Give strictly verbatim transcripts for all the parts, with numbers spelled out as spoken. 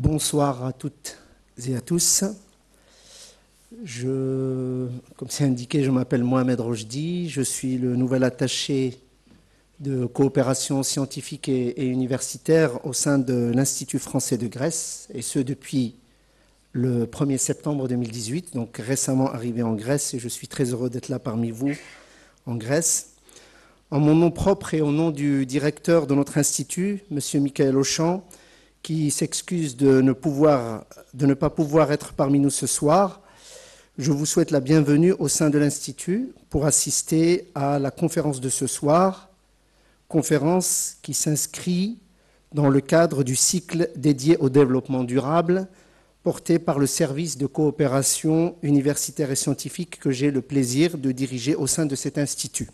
Bonsoir à toutes et à tous. Je, comme c'est indiqué, je m'appelle Mohamed Rochdi. Je suis le nouvel attaché de coopération scientifique et, et universitaire au sein de l'Institut français de Grèce, et ce depuis le premier septembre deux mille dix-huit, donc récemment arrivé en Grèce, et je suis très heureux d'être là parmi vous en Grèce. En mon nom propre et au nom du directeur de notre institut, M. Michael Auchan, qui s'excuse de ne pouvoir, de ne pas pouvoir être parmi nous ce soir, je vous souhaite la bienvenue au sein de l'Institut pour assister à la conférence de ce soir, conférence qui s'inscrit dans le cadre du cycle dédié au développement durable porté par le service de coopération universitaire et scientifique que j'ai le plaisir de diriger au sein de cet institut.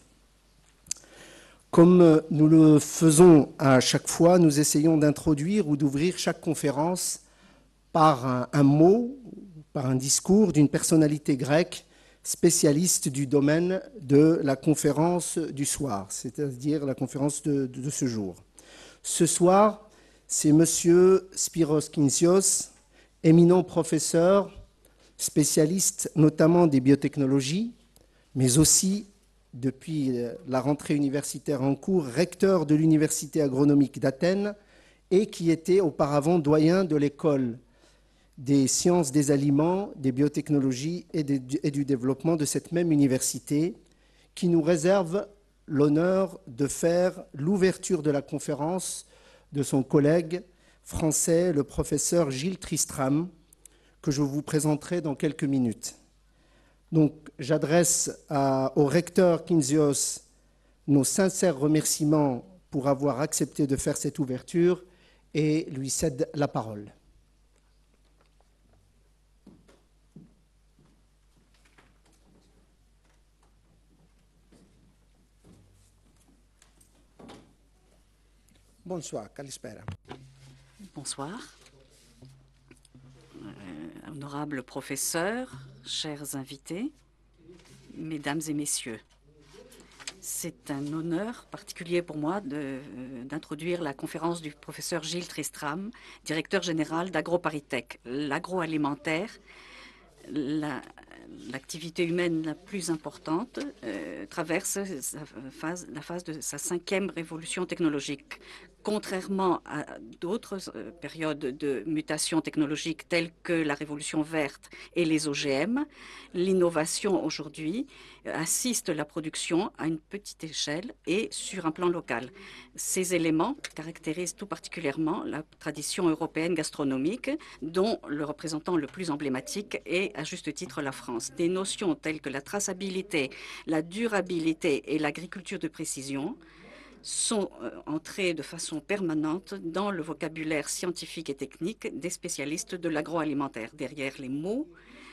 Comme nous le faisons à chaque fois, nous essayons d'introduire ou d'ouvrir chaque conférence par un, un mot, par un discours d'une personnalité grecque spécialiste du domaine de la conférence du soir, c'est-à-dire la conférence de, de, de ce jour. Ce soir, c'est M. Spyros Kinzios, éminent professeur, spécialiste notamment des biotechnologies, mais aussi, depuis la rentrée universitaire en cours, recteur de l'Université agronomique d'Athènes et qui était auparavant doyen de l'école des sciences des aliments, des biotechnologies et, des, et du développement de cette même université, qui nous réserve l'honneur de faire l'ouverture de la conférence de son collègue français, le professeur Gilles Tristram, que je vous présenterai dans quelques minutes. Donc, j'adresse au recteur Kinzios nos sincères remerciements pour avoir accepté de faire cette ouverture et lui cède la parole. Bonsoir, kalispera. Bonsoir. Euh, honorable professeur, chers invités, mesdames et messieurs, c'est un honneur particulier pour moi d'introduire la conférence du professeur Gilles Tristram, directeur général d'AgroParisTech. L'agroalimentaire, la, l'activité humaine la plus importante, euh, traverse sa phase, la phase de sa cinquième révolution technologique. Contrairement à d'autres euh, périodes de mutation technologique telles que la révolution verte et les O G M, l'innovation aujourd'hui assiste la production à une petite échelle et sur un plan local. Ces éléments caractérisent tout particulièrement la tradition européenne gastronomique, dont le représentant le plus emblématique est à juste titre la France. Des notions telles que la traçabilité, la durabilité et l'agriculture de précision sont euh, entrées de façon permanente dans le vocabulaire scientifique et technique des spécialistes de l'agroalimentaire. Derrière les mots,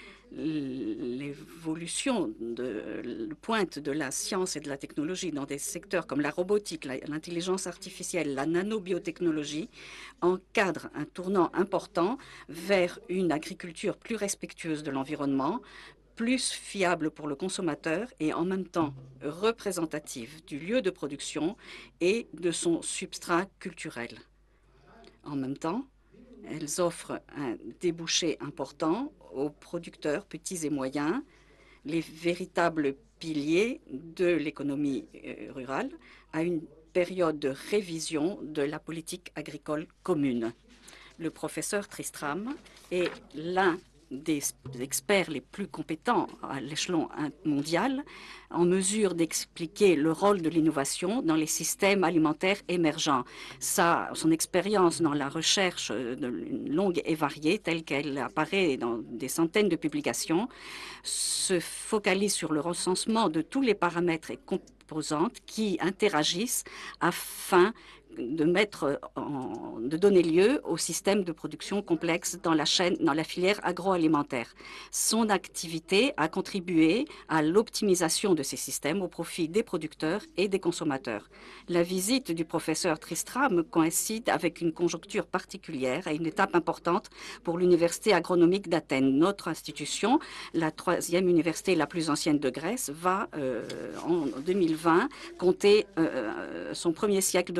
l'évolution de la pointe de la science et de la technologie dans des secteurs comme la robotique, l'intelligence artificielle, la nanobiotechnologie encadre un tournant important vers une agriculture plus respectueuse de l'environnement, plus fiable pour le consommateur et en même temps représentative du lieu de production et de son substrat culturel. En même temps, elles offrent un débouché important aux producteurs petits et moyens, les véritables piliers de l'économie rurale, à une période de révision de la politique agricole commune. Le professeur Tristram est l'un des experts les plus compétents à l'échelon mondial, en mesure d'expliquer le rôle de l'innovation dans les systèmes alimentaires émergents. Sa, son expérience dans la recherche de longue et variée, telle qu'elle apparaît dans des centaines de publications, se focalise sur le recensement de tous les paramètres et composantes qui interagissent afin de mettre en, de donner lieu au système de production complexe dans la chaîne, dans la filière agroalimentaire. Son activité a contribué à l'optimisation de ces systèmes au profit des producteurs et des consommateurs. La visite du professeur Tristram coïncide avec une conjoncture particulière et une étape importante pour l'Université agronomique d'Athènes. Notre institution, la troisième université la plus ancienne de Grèce, va euh, en deux mille vingt compter euh, son premier siècle de fonctionnement.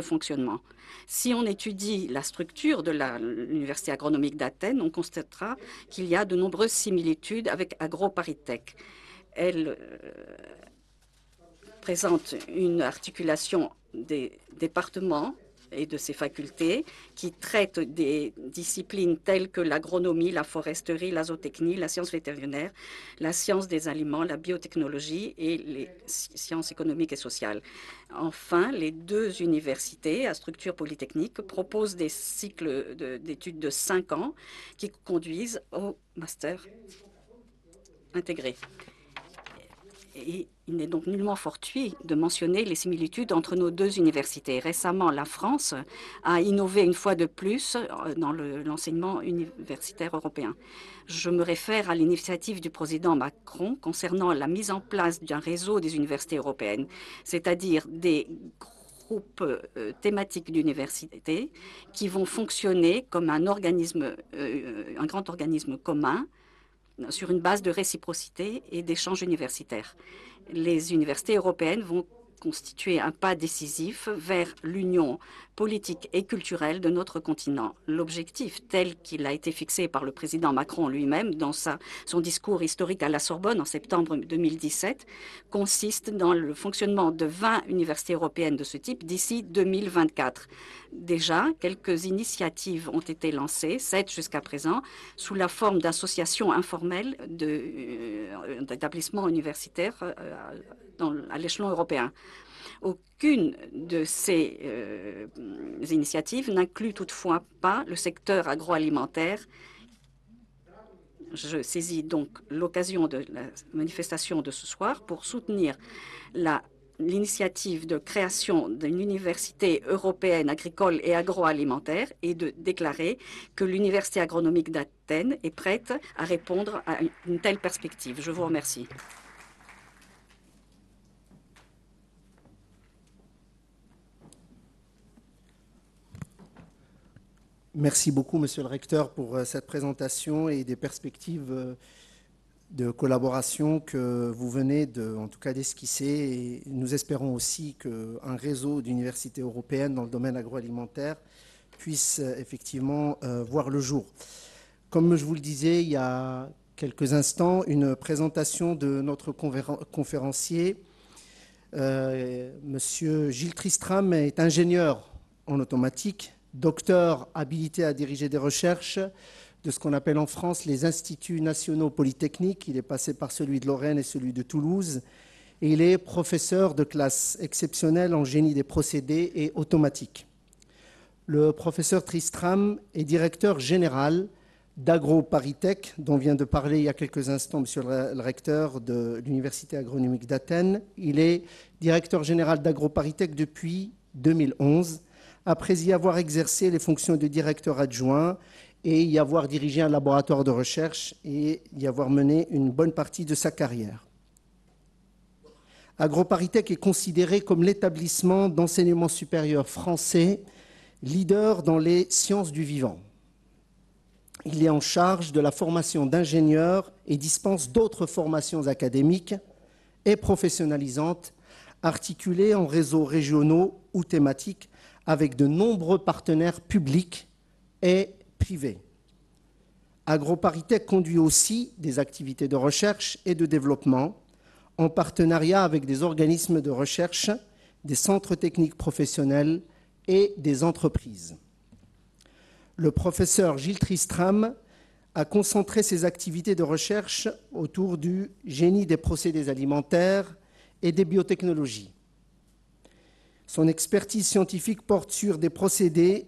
l'environnement. Si on étudie la structure de l'Université agronomique d'Athènes, on constatera qu'il y a de nombreuses similitudes avec AgroParisTech. Elle euh, présente une articulation des départements et de ses facultés qui traitent des disciplines telles que l'agronomie, la foresterie, la zootechnie, la science vétérinaire, la science des aliments, la biotechnologie et les sciences économiques et sociales. Enfin, les deux universités à structure polytechnique proposent des cycles d'études de cinq ans qui conduisent au master intégré. Et il n'est donc nullement fortuit de mentionner les similitudes entre nos deux universités. Récemment, la France a innové une fois de plus dans l'enseignement le, universitaire européen. Je me réfère à l'initiative du président Macron concernant la mise en place d'un réseau des universités européennes, c'est-à-dire des groupes euh, thématiques d'universités qui vont fonctionner comme un organisme, euh, un grand organisme commun sur une base de réciprocité et d'échanges universitaires. Les universités européennes vont constituer un pas décisif vers l'union politique et culturelle de notre continent. L'objectif, tel qu'il a été fixé par le président Macron lui-même dans sa, son discours historique à la Sorbonne en septembre deux mille dix-sept, consiste dans le fonctionnement de vingt universités européennes de ce type d'ici deux mille vingt-quatre. Déjà, quelques initiatives ont été lancées, sept jusqu'à présent, sous la forme d'associations informelles d'établissements euh, universitaires euh, dans, à l'échelon européen. Aucune de ces euh, initiatives n'inclut toutefois pas le secteur agroalimentaire. Je saisis donc l'occasion de la manifestation de ce soir pour soutenir la l'initiative de création d'une université européenne agricole et agroalimentaire et de déclarer que l'Université agronomique d'Athènes est prête à répondre à une telle perspective. Je vous remercie. Merci beaucoup, Monsieur le Recteur, pour cette présentation et des perspectives de collaboration que vous venez de, en tout cas d'esquisser. Et nous espérons aussi qu'un réseau d'universités européennes dans le domaine agroalimentaire puisse effectivement euh, voir le jour. Comme je vous le disais il y a quelques instants, une présentation de notre conférencier. Euh, Monsieur Gilles Tristram est ingénieur en automatique, docteur habilité à diriger des recherches de ce qu'on appelle en France les instituts nationaux polytechniques. Il est passé par celui de Lorraine et celui de Toulouse. Et il est professeur de classe exceptionnelle en génie des procédés et automatique. Le professeur Tristram est directeur général d'AgroParisTech, dont vient de parler il y a quelques instants monsieur le recteur de l'Université agronomique d'Athènes. Il est directeur général d'AgroParisTech depuis deux mille onze, après y avoir exercé les fonctions de directeur adjoint et y avoir dirigé un laboratoire de recherche et y avoir mené une bonne partie de sa carrière. AgroParisTech est considéré comme l'établissement d'enseignement supérieur français leader dans les sciences du vivant. Il est en charge de la formation d'ingénieurs et dispense d'autres formations académiques et professionnalisantes articulées en réseaux régionaux ou thématiques avec de nombreux partenaires publics et privés. AgroParisTech conduit aussi des activités de recherche et de développement en partenariat avec des organismes de recherche, des centres techniques professionnels et des entreprises. Le professeur Gilles Tristram a concentré ses activités de recherche autour du génie des procédés alimentaires et des biotechnologies. Son expertise scientifique porte sur des procédés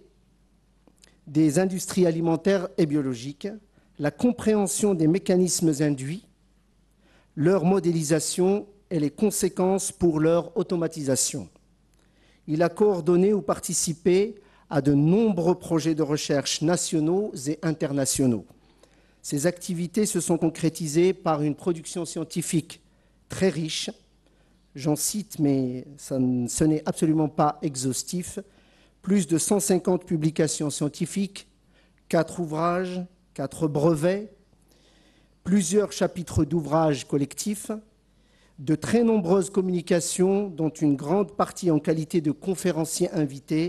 des industries alimentaires et biologiques, la compréhension des mécanismes induits, leur modélisation et les conséquences pour leur automatisation. Il a coordonné ou participé à de nombreux projets de recherche nationaux et internationaux. Ces activités se sont concrétisées par une production scientifique très riche. J'en cite, mais ça, ce n'est absolument pas exhaustif. Plus de cent cinquante publications scientifiques, quatre ouvrages, quatre brevets, plusieurs chapitres d'ouvrages collectifs, de très nombreuses communications, dont une grande partie en qualité de conférencier invité,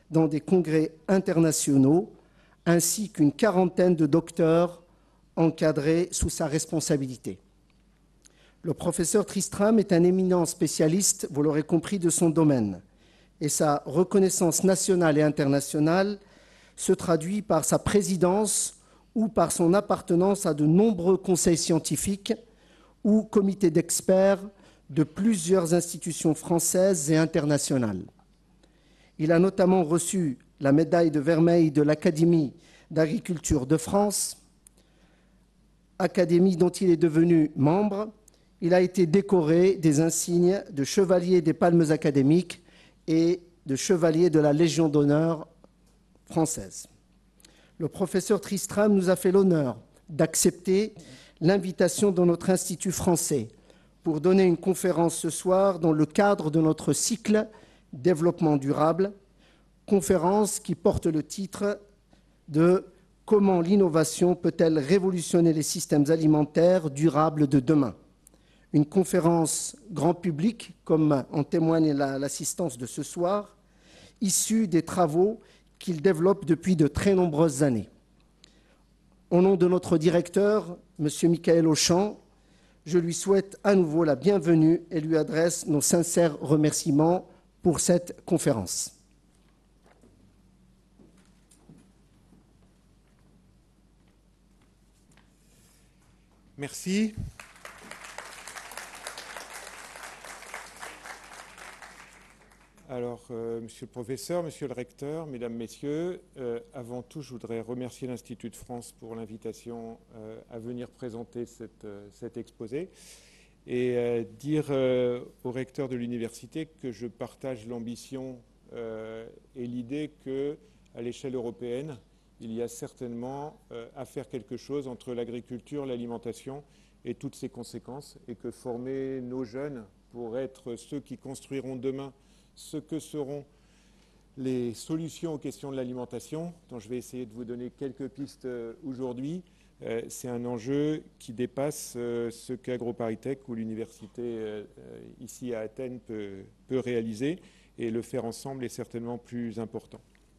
dans des congrès internationaux, ainsi qu'une quarantaine de docteurs encadrés sous sa responsabilité. Le professeur Tristram est un éminent spécialiste, vous l'aurez compris, de son domaine, et sa reconnaissance nationale et internationale se traduit par sa présidence ou par son appartenance à de nombreux conseils scientifiques ou comités d'experts de plusieurs institutions françaises et internationales. Il a notamment reçu la médaille de vermeil de l'Académie d'agriculture de France, académie dont il est devenu membre. Il a été décoré des insignes de chevalier des palmes académiques et de chevalier de la Légion d'honneur française. Le professeur Tristram nous a fait l'honneur d'accepter l'invitation de notre Institut français pour donner une conférence ce soir dans le cadre de notre cycle Développement durable, conférence qui porte le titre de « Comment l'innovation peut-elle révolutionner les systèmes alimentaires durables de demain ?» Une conférence grand public, comme en témoigne l'assistance de ce soir, issue des travaux qu'il développe depuis de très nombreuses années. Au nom de notre directeur, M. Michaël Auchan, je lui souhaite à nouveau la bienvenue et lui adresse nos sincères remerciements pour cette conférence. Merci. Alors, euh, monsieur le professeur, monsieur le recteur, mesdames, messieurs, euh, avant tout, je voudrais remercier l'Institut de France pour l'invitation euh, à venir présenter cette, euh, cet exposé et euh, dire euh, au recteur de l'université que je partage l'ambition euh, et l'idée qu'à l'échelle européenne, il y a certainement euh, à faire quelque chose entre l'agriculture, l'alimentation et toutes ses conséquences, et que former nos jeunes pour être ceux qui construiront demain ce que seront les solutions aux questions de l'alimentation, dont je vais essayer de vous donner quelques pistes aujourd'hui. Euh, c'est un enjeu qui dépasse euh, ce qu'AgroParisTech ou l'université euh, ici à Athènes peut, peut réaliser, et le faire ensemble est certainement plus important.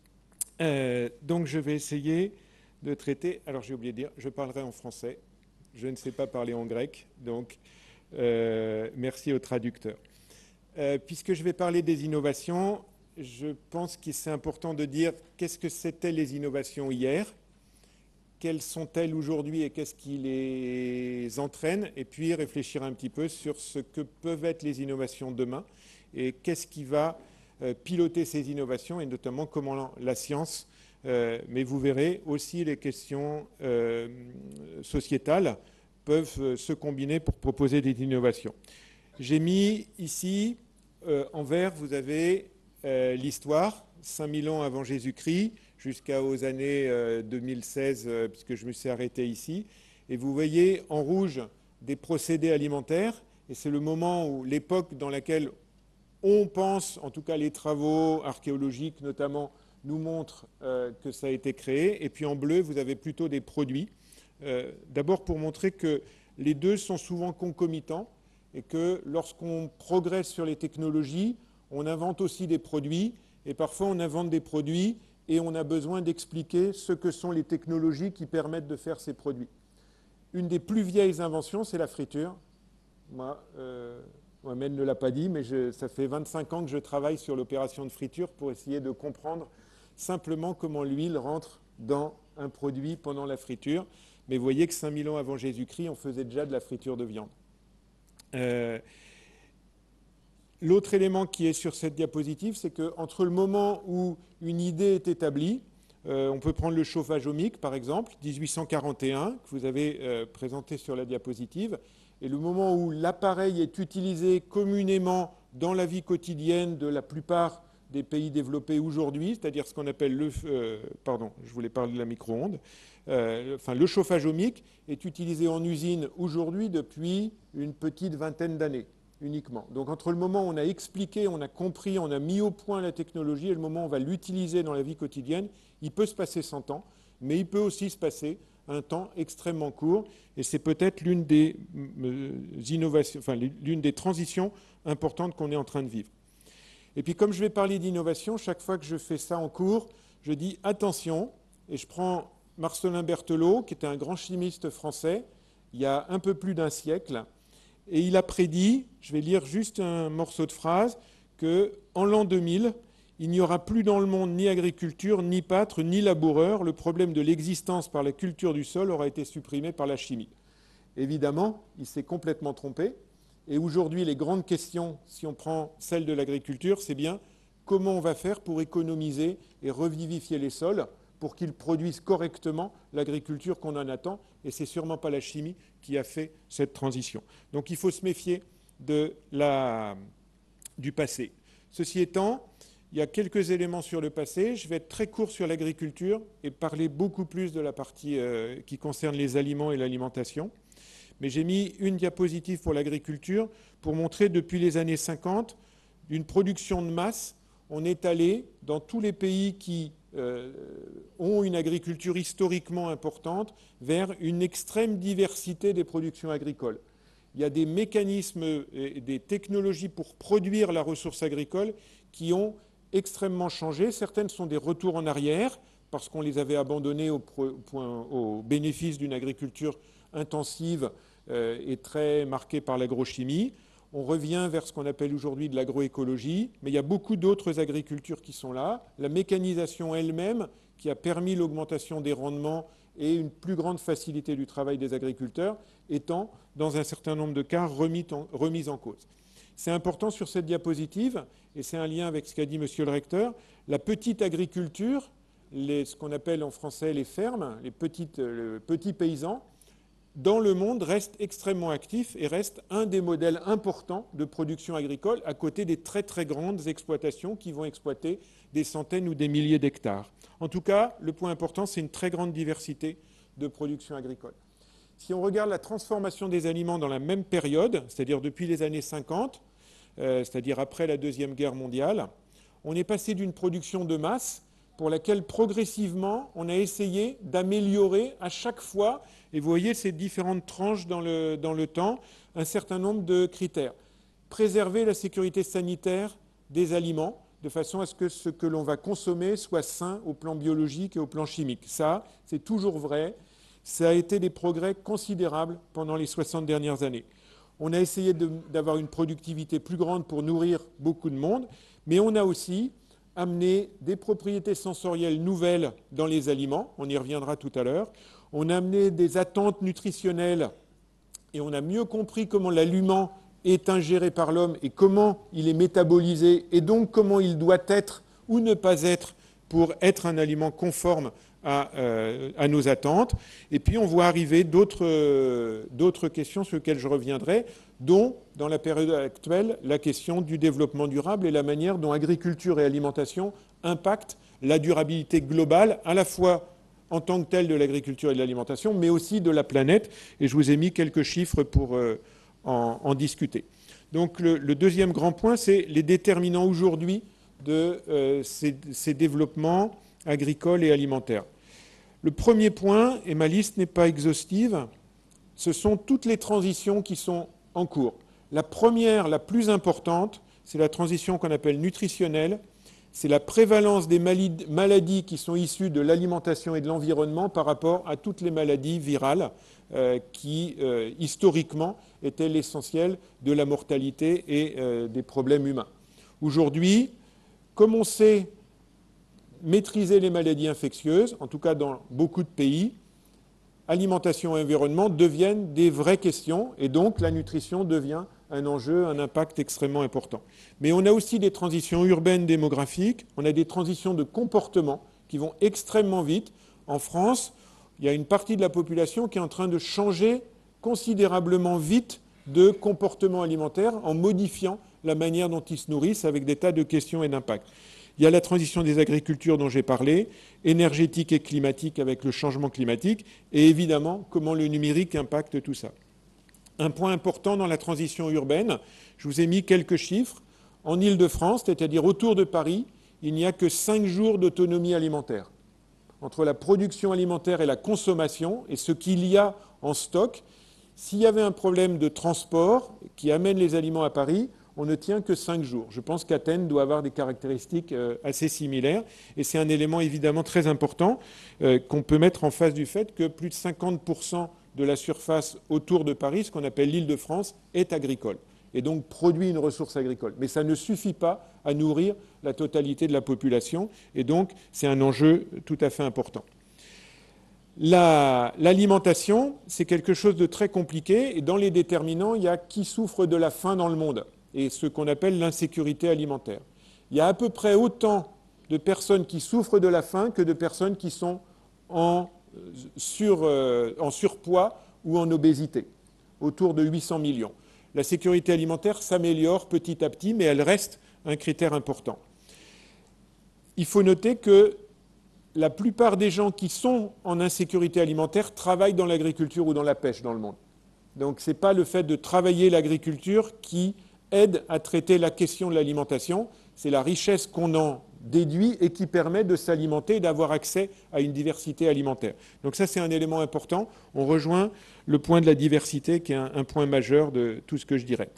Euh, donc je vais essayer de traiter, alors j'ai oublié de dire, je parlerai en français, je ne sais pas parler en grec, donc euh, merci au traducteur. Euh, puisque je vais parler des innovations, je pense que c'est important de dire qu'est-ce que c'était les innovations hier, quelles sont-elles aujourd'hui et qu'est-ce qui les entraîne, et puis réfléchir un petit peu sur ce que peuvent être les innovations demain et qu'est-ce qui va euh, piloter ces innovations et notamment comment la science, euh, mais vous verrez aussi les questions euh, sociétales peuvent se combiner pour proposer des innovations. J'ai mis ici euh, en vert, vous avez euh, l'histoire, cinq mille ans avant Jésus-Christ, jusqu'aux années euh, deux mille seize, euh, puisque je me suis arrêté ici. Et vous voyez en rouge des procédés alimentaires, et c'est le moment où l'époque dans laquelle on pense, en tout cas les travaux archéologiques notamment, nous montrent euh, que ça a été créé. Et puis en bleu, vous avez plutôt des produits. Euh, d'abord pour montrer que les deux sont souvent concomitants et que lorsqu'on progresse sur les technologies, on invente aussi des produits et parfois on invente des produits et on a besoin d'expliquer ce que sont les technologies qui permettent de faire ces produits. Une des plus vieilles inventions, c'est la friture. Moi, euh, Mohamed ne l'a pas dit, mais je, ça fait vingt-cinq ans que je travaille sur l'opération de friture pour essayer de comprendre simplement comment l'huile rentre dans un produit pendant la friture. Mais vous voyez que cinq mille ans avant Jésus-Christ, on faisait déjà de la friture de viande. Euh, L'autre élément qui est sur cette diapositive, c'est qu'entre le moment où une idée est établie, euh, on peut prendre le chauffage ohmique, par exemple, dix-huit cent quarante et un, que vous avez euh, présenté sur la diapositive, et le moment où l'appareil est utilisé communément dans la vie quotidienne de la plupart des pays développés aujourd'hui, c'est-à-dire ce qu'on appelle le... Euh, pardon, je voulais parler de la micro-onde. Euh, enfin, le chauffage ohmique est utilisé en usine aujourd'hui depuis une petite vingtaine d'années uniquement. Donc entre le moment où on a expliqué, on a compris, on a mis au point la technologie et le moment où on va l'utiliser dans la vie quotidienne, il peut se passer cent ans, mais il peut aussi se passer un temps extrêmement court et c'est peut-être l'une des innovations, enfin l'une des transitions importantes qu'on est en train de vivre. Et puis comme je vais parler d'innovation, chaque fois que je fais ça en cours, je dis attention, et je prends Marcellin Berthelot, qui était un grand chimiste français, il y a un peu plus d'un siècle, et il a prédit, je vais lire juste un morceau de phrase, qu'en l'an deux mille, il n'y aura plus dans le monde ni agriculture, ni pâtres, ni laboureurs. Le problème de l'existence par la culture du sol aura été supprimé par la chimie. Évidemment, il s'est complètement trompé. Et aujourd'hui, les grandes questions, si on prend celle de l'agriculture, c'est bien comment on va faire pour économiser et revivifier les sols pour qu'ils produisent correctement l'agriculture qu'on en attend. Et ce n'est sûrement pas la chimie qui a fait cette transition. Donc il faut se méfier de la, du passé. Ceci étant, il y a quelques éléments sur le passé. Je vais être très court sur l'agriculture et parler beaucoup plus de la partie euh, qui concerne les aliments et l'alimentation. Mais j'ai mis une diapositive pour l'agriculture pour montrer depuis les années cinquante une production de masse. On est allé dans tous les pays qui euh, ont une agriculture historiquement importante vers une extrême diversité des productions agricoles. Il y a des mécanismes et des technologies pour produire la ressource agricole qui ont extrêmement changé. Certaines sont des retours en arrière parce qu'on les avait abandonnées au, point, au bénéfice d'une agriculture intensive euh, et très marquée par l'agrochimie. On revient vers ce qu'on appelle aujourd'hui de l'agroécologie, mais il y a beaucoup d'autres agricultures qui sont là. La mécanisation elle-même, qui a permis l'augmentation des rendements et une plus grande facilité du travail des agriculteurs, étant, dans un certain nombre de cas, remise en, remise en cause. C'est important sur cette diapositive, et c'est un lien avec ce qu'a dit Monsieur le recteur, la petite agriculture, les, ce qu'on appelle en français les fermes, les petites, les petits paysans, dans le monde reste extrêmement actif et reste un des modèles importants de production agricole à côté des très très grandes exploitations qui vont exploiter des centaines ou des milliers d'hectares. En tout cas, le point important, c'est une très grande diversité de production agricole. Si on regarde la transformation des aliments dans la même période, c'est-à-dire depuis les années cinquante, euh, c'est-à-dire après la Deuxième Guerre mondiale, on est passé d'une production de masse pour laquelle progressivement on a essayé d'améliorer à chaque fois, et vous voyez ces différentes tranches dans le, dans le temps, un certain nombre de critères. Préserver la sécurité sanitaire des aliments, de façon à ce que ce que l'on va consommer soit sain au plan biologique et au plan chimique. Ça, c'est toujours vrai. Ça a été des progrès considérables pendant les soixante dernières années. On a essayé d'avoir une productivité plus grande pour nourrir beaucoup de monde, mais on a aussi amené des propriétés sensorielles nouvelles dans les aliments, on y reviendra tout à l'heure. On a amené des attentes nutritionnelles et on a mieux compris comment l'aliment est ingéré par l'homme et comment il est métabolisé et donc comment il doit être ou ne pas être pour être un aliment conforme à, euh, à nos attentes. Et puis on voit arriver d'autres euh, d'autres questions sur lesquelles je reviendrai, dont, dans la période actuelle, la question du développement durable et la manière dont agriculture et alimentation impactent la durabilité globale, à la fois en tant que telle de l'agriculture et de l'alimentation, mais aussi de la planète. Et je vous ai mis quelques chiffres pour euh, en, en discuter. Donc le, le deuxième grand point, c'est les déterminants aujourd'hui de euh, ces, ces développements agricoles et alimentaires. Le premier point, et ma liste n'est pas exhaustive, ce sont toutes les transitions qui sont en cours. La première, la plus importante, c'est la transition qu'on appelle nutritionnelle. C'est la prévalence des maladies qui sont issues de l'alimentation et de l'environnement par rapport à toutes les maladies virales euh, qui, euh, historiquement, étaient l'essentiel de la mortalité et euh, des problèmes humains. Aujourd'hui, comme on sait maîtriser les maladies infectieuses, en tout cas dans beaucoup de pays, alimentation et environnement deviennent des vraies questions et donc la nutrition devient un enjeu, un impact extrêmement important. Mais on a aussi des transitions urbaines démographiques, on a des transitions de comportement qui vont extrêmement vite. En France, il y a une partie de la population qui est en train de changer considérablement vite de comportement alimentaire en modifiant la manière dont ils se nourrissent avec des tas de questions et d'impacts. Il y a la transition des agricultures dont j'ai parlé, énergétique et climatique avec le changement climatique, et évidemment comment le numérique impacte tout ça. Un point important dans la transition urbaine, je vous ai mis quelques chiffres. En Île-de-France, c'est-à-dire autour de Paris, il n'y a que cinq jours d'autonomie alimentaire. Entre la production alimentaire et la consommation, et ce qu'il y a en stock, s'il y avait un problème de transport qui amène les aliments à Paris, on ne tient que cinq jours. Je pense qu'Athènes doit avoir des caractéristiques euh, assez similaires, et c'est un élément évidemment très important euh, qu'on peut mettre en face du fait que plus de cinquante pour cent de la surface autour de Paris, ce qu'on appelle l'Île-de-France, est agricole, et donc produit une ressource agricole. Mais ça ne suffit pas à nourrir la totalité de la population, et donc c'est un enjeu tout à fait important. La, l'alimentation, c'est quelque chose de très compliqué, et dans les déterminants, il y a qui souffre de la faim dans le monde, et ce qu'on appelle l'insécurité alimentaire. Il y a à peu près autant de personnes qui souffrent de la faim que de personnes qui sont en, sur, euh, en surpoids ou en obésité, autour de huit cents millions. La sécurité alimentaire s'améliore petit à petit, mais elle reste un critère important. Il faut noter que la plupart des gens qui sont en insécurité alimentaire travaillent dans l'agriculture ou dans la pêche dans le monde. Donc ce n'est pas le fait de travailler l'agriculture qui aide à traiter la question de l'alimentation, c'est la richesse qu'on en déduit et qui permet de s'alimenter et d'avoir accès à une diversité alimentaire. Donc ça, c'est un élément important. On rejoint le point de la diversité qui est un, un point majeur de tout ce que je dirais.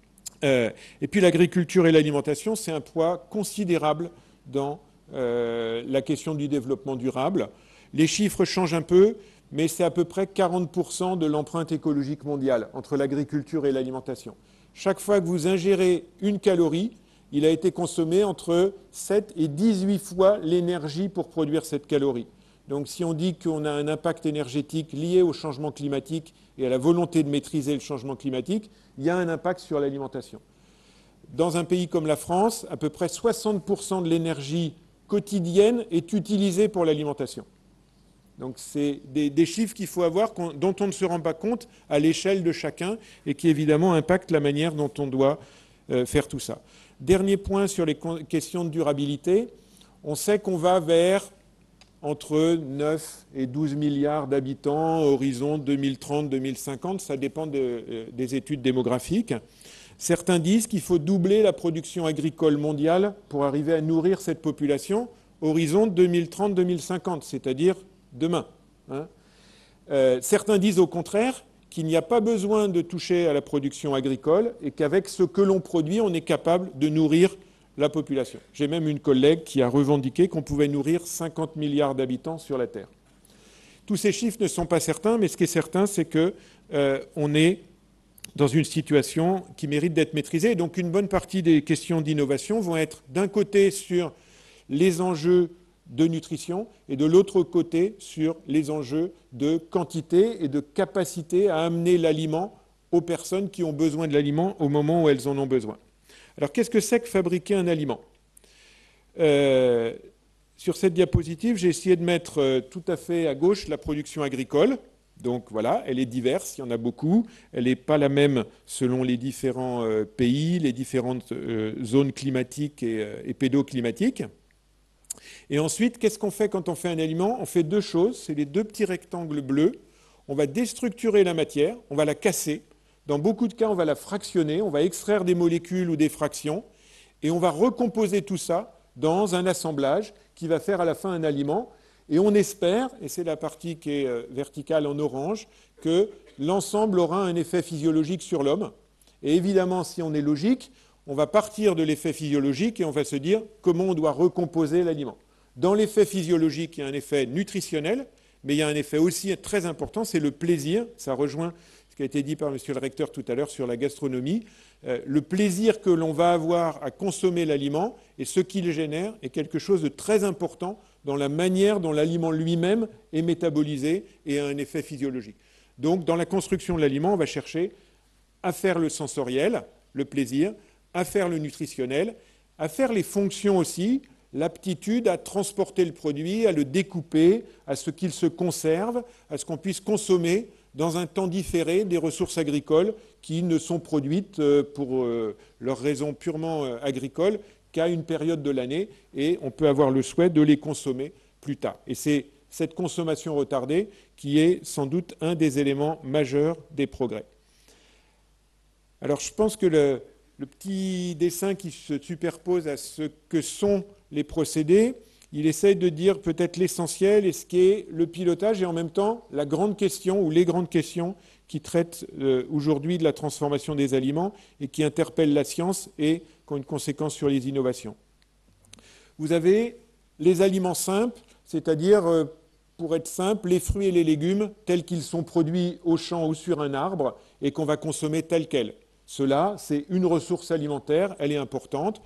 Euh, et puis l'agriculture et l'alimentation, c'est un poids considérable dans euh, la question du développement durable. Les chiffres changent un peu, mais c'est à peu près quarante pour cent de l'empreinte écologique mondiale entre l'agriculture et l'alimentation. Chaque fois que vous ingérez une calorie, il a été consommé entre sept et dix-huit fois l'énergie pour produire cette calorie. Donc si on dit qu'on a un impact énergétique lié au changement climatique et à la volonté de maîtriser le changement climatique, il y a un impact sur l'alimentation. Dans un pays comme la France, à peu près soixante pour cent de l'énergie quotidienne est utilisée pour l'alimentation. Donc c'est des, des chiffres qu'il faut avoir, dont on ne se rend pas compte à l'échelle de chacun et qui évidemment impactent la manière dont on doit euh, faire tout ça. Dernier point sur les questions de durabilité, on sait qu'on va vers entre neuf et douze milliards d'habitants, horizon deux mille trente deux mille cinquante, ça dépend de, euh, des études démographiques. Certains disent qu'il faut doubler la production agricole mondiale pour arriver à nourrir cette population, horizon deux mille trente deux mille cinquante, c'est-à-dire demain. Hein. Euh, certains disent au contraire qu'il n'y a pas besoin de toucher à la production agricole et qu'avec ce que l'on produit, on est capable de nourrir la population. J'ai même une collègue qui a revendiqué qu'on pouvait nourrir cinquante milliards d'habitants sur la Terre. Tous ces chiffres ne sont pas certains, mais ce qui est certain, c'est qu'on euh, est dans une situation qui mérite d'être maîtrisée. Donc une bonne partie des questions d'innovation vont être d'un côté sur les enjeux de nutrition et de l'autre côté sur les enjeux de quantité et de capacité à amener l'aliment aux personnes qui ont besoin de l'aliment au moment où elles en ont besoin. Alors qu'est-ce que c'est que fabriquer un aliment ? euh, Sur cette diapositive, j'ai essayé de mettre euh, tout à fait à gauche la production agricole. Donc voilà, elle est diverse, il y en a beaucoup. Elle n'est pas la même selon les différents euh, pays, les différentes euh, zones climatiques et, euh, et pédoclimatiques. Et ensuite, qu'est-ce qu'on fait quand on fait un aliment ? On fait deux choses, c'est les deux petits rectangles bleus. On va déstructurer la matière, on va la casser. Dans beaucoup de cas, on va la fractionner, on va extraire des molécules ou des fractions, et on va recomposer tout ça dans un assemblage qui va faire à la fin un aliment. Et on espère, et c'est la partie qui est verticale en orange, que l'ensemble aura un effet physiologique sur l'homme. Et évidemment, si on est logique, on va partir de l'effet physiologique et on va se dire comment on doit recomposer l'aliment. Dans l'effet physiologique, il y a un effet nutritionnel, mais il y a un effet aussi très important, c'est le plaisir. Ça rejoint ce qui a été dit par monsieur le recteur tout à l'heure sur la gastronomie. Euh, le plaisir que l'on va avoir à consommer l'aliment et ce qu'il génère est quelque chose de très important dans la manière dont l'aliment lui-même est métabolisé et a un effet physiologique. Donc, dans la construction de l'aliment, on va chercher à faire le sensoriel, le plaisir, à faire le nutritionnel, à faire les fonctions aussi, l'aptitude à transporter le produit, à le découper, à ce qu'il se conserve, à ce qu'on puisse consommer dans un temps différé des ressources agricoles qui ne sont produites pour leurs raisons purement agricoles qu'à une période de l'année, et on peut avoir le souhait de les consommer plus tard. Et c'est cette consommation retardée qui est sans doute un des éléments majeurs des progrès. Alors je pense que le, le petit dessin qui se superpose à ce que sont les procédés, il essaye de dire peut-être l'essentiel et ce qu'est le pilotage et en même temps la grande question ou les grandes questions qui traitent euh, aujourd'hui de la transformation des aliments et qui interpellent la science et qui ont une conséquence sur les innovations. Vous avez les aliments simples, c'est-à-dire, euh, pour être simple, les fruits et les légumes tels qu'ils sont produits au champ ou sur un arbre et qu'on va consommer tels quels. Cela, c'est une ressource alimentaire, elle est importante.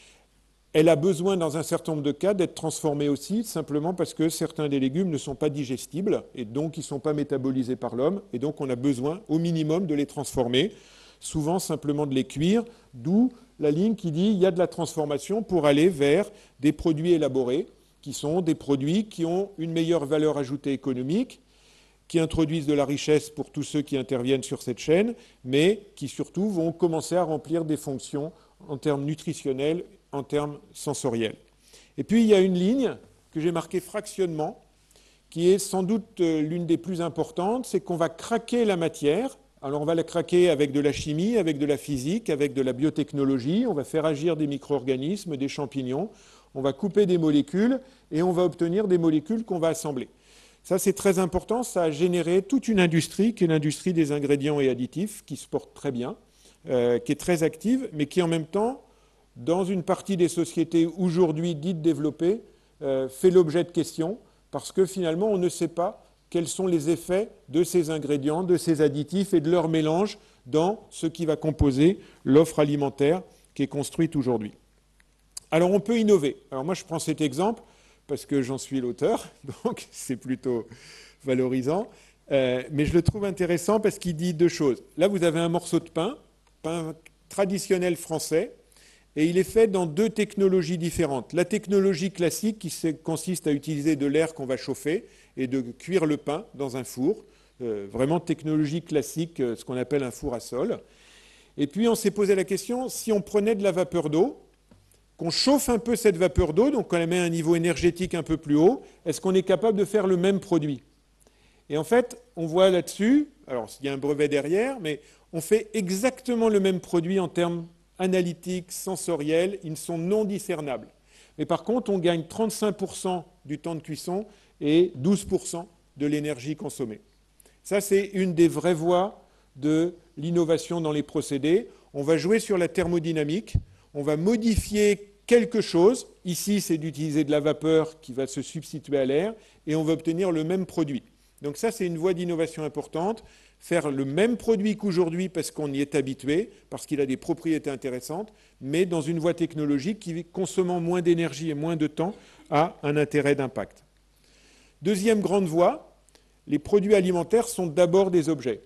Elle a besoin, dans un certain nombre de cas, d'être transformée aussi, simplement parce que certains des légumes ne sont pas digestibles, et donc ils ne sont pas métabolisés par l'homme, et donc on a besoin, au minimum, de les transformer, souvent simplement de les cuire, d'où la ligne qui dit qu'il y a de la transformation pour aller vers des produits élaborés, qui sont des produits qui ont une meilleure valeur ajoutée économique, qui introduisent de la richesse pour tous ceux qui interviennent sur cette chaîne, mais qui surtout vont commencer à remplir des fonctions en termes nutritionnels, en termes sensoriels. Et puis il y a une ligne que j'ai marquée fractionnement, qui est sans doute l'une des plus importantes, c'est qu'on va craquer la matière. Alors on va la craquer avec de la chimie, avec de la physique, avec de la biotechnologie, on va faire agir des micro-organismes, des champignons, on va couper des molécules et on va obtenir des molécules qu'on va assembler. Ça, c'est très important, ça a généré toute une industrie qui est l'industrie des ingrédients et additifs, qui se porte très bien, euh, qui est très active, mais qui en même temps, dans une partie des sociétés aujourd'hui dites développées, euh, fait l'objet de questions, parce que finalement, on ne sait pas quels sont les effets de ces ingrédients, de ces additifs et de leur mélange dans ce qui va composer l'offre alimentaire qui est construite aujourd'hui. Alors, on peut innover. Alors moi, je prends cet exemple, parce que j'en suis l'auteur, donc c'est plutôt valorisant. Euh, mais je le trouve intéressant parce qu'il dit deux choses. Là, vous avez un morceau de pain, pain traditionnel français, et il est fait dans deux technologies différentes. La technologie classique qui consiste à utiliser de l'air qu'on va chauffer et de cuire le pain dans un four, euh, vraiment technologie classique, ce qu'on appelle un four à sol. Et puis on s'est posé la question, si on prenait de la vapeur d'eau, qu'on chauffe un peu cette vapeur d'eau, donc qu'on la met à un niveau énergétique un peu plus haut, est-ce qu'on est capable de faire le même produit? Et en fait, on voit là-dessus, alors il y a un brevet derrière, mais on fait exactement le même produit en termes analytiques, sensoriels, ils sont non discernables. Mais par contre, on gagne trente-cinq pour cent du temps de cuisson et douze pour cent de l'énergie consommée. Ça, c'est une des vraies voies de l'innovation dans les procédés. On va jouer sur la thermodynamique, on va modifier quelque chose. Ici, c'est d'utiliser de la vapeur qui va se substituer à l'air et on va obtenir le même produit. Donc ça, c'est une voie d'innovation importante. Faire le même produit qu'aujourd'hui parce qu'on y est habitué, parce qu'il a des propriétés intéressantes, mais dans une voie technologique qui, consommant moins d'énergie et moins de temps, a un intérêt d'impact. Deuxième grande voie, les produits alimentaires sont d'abord des objets.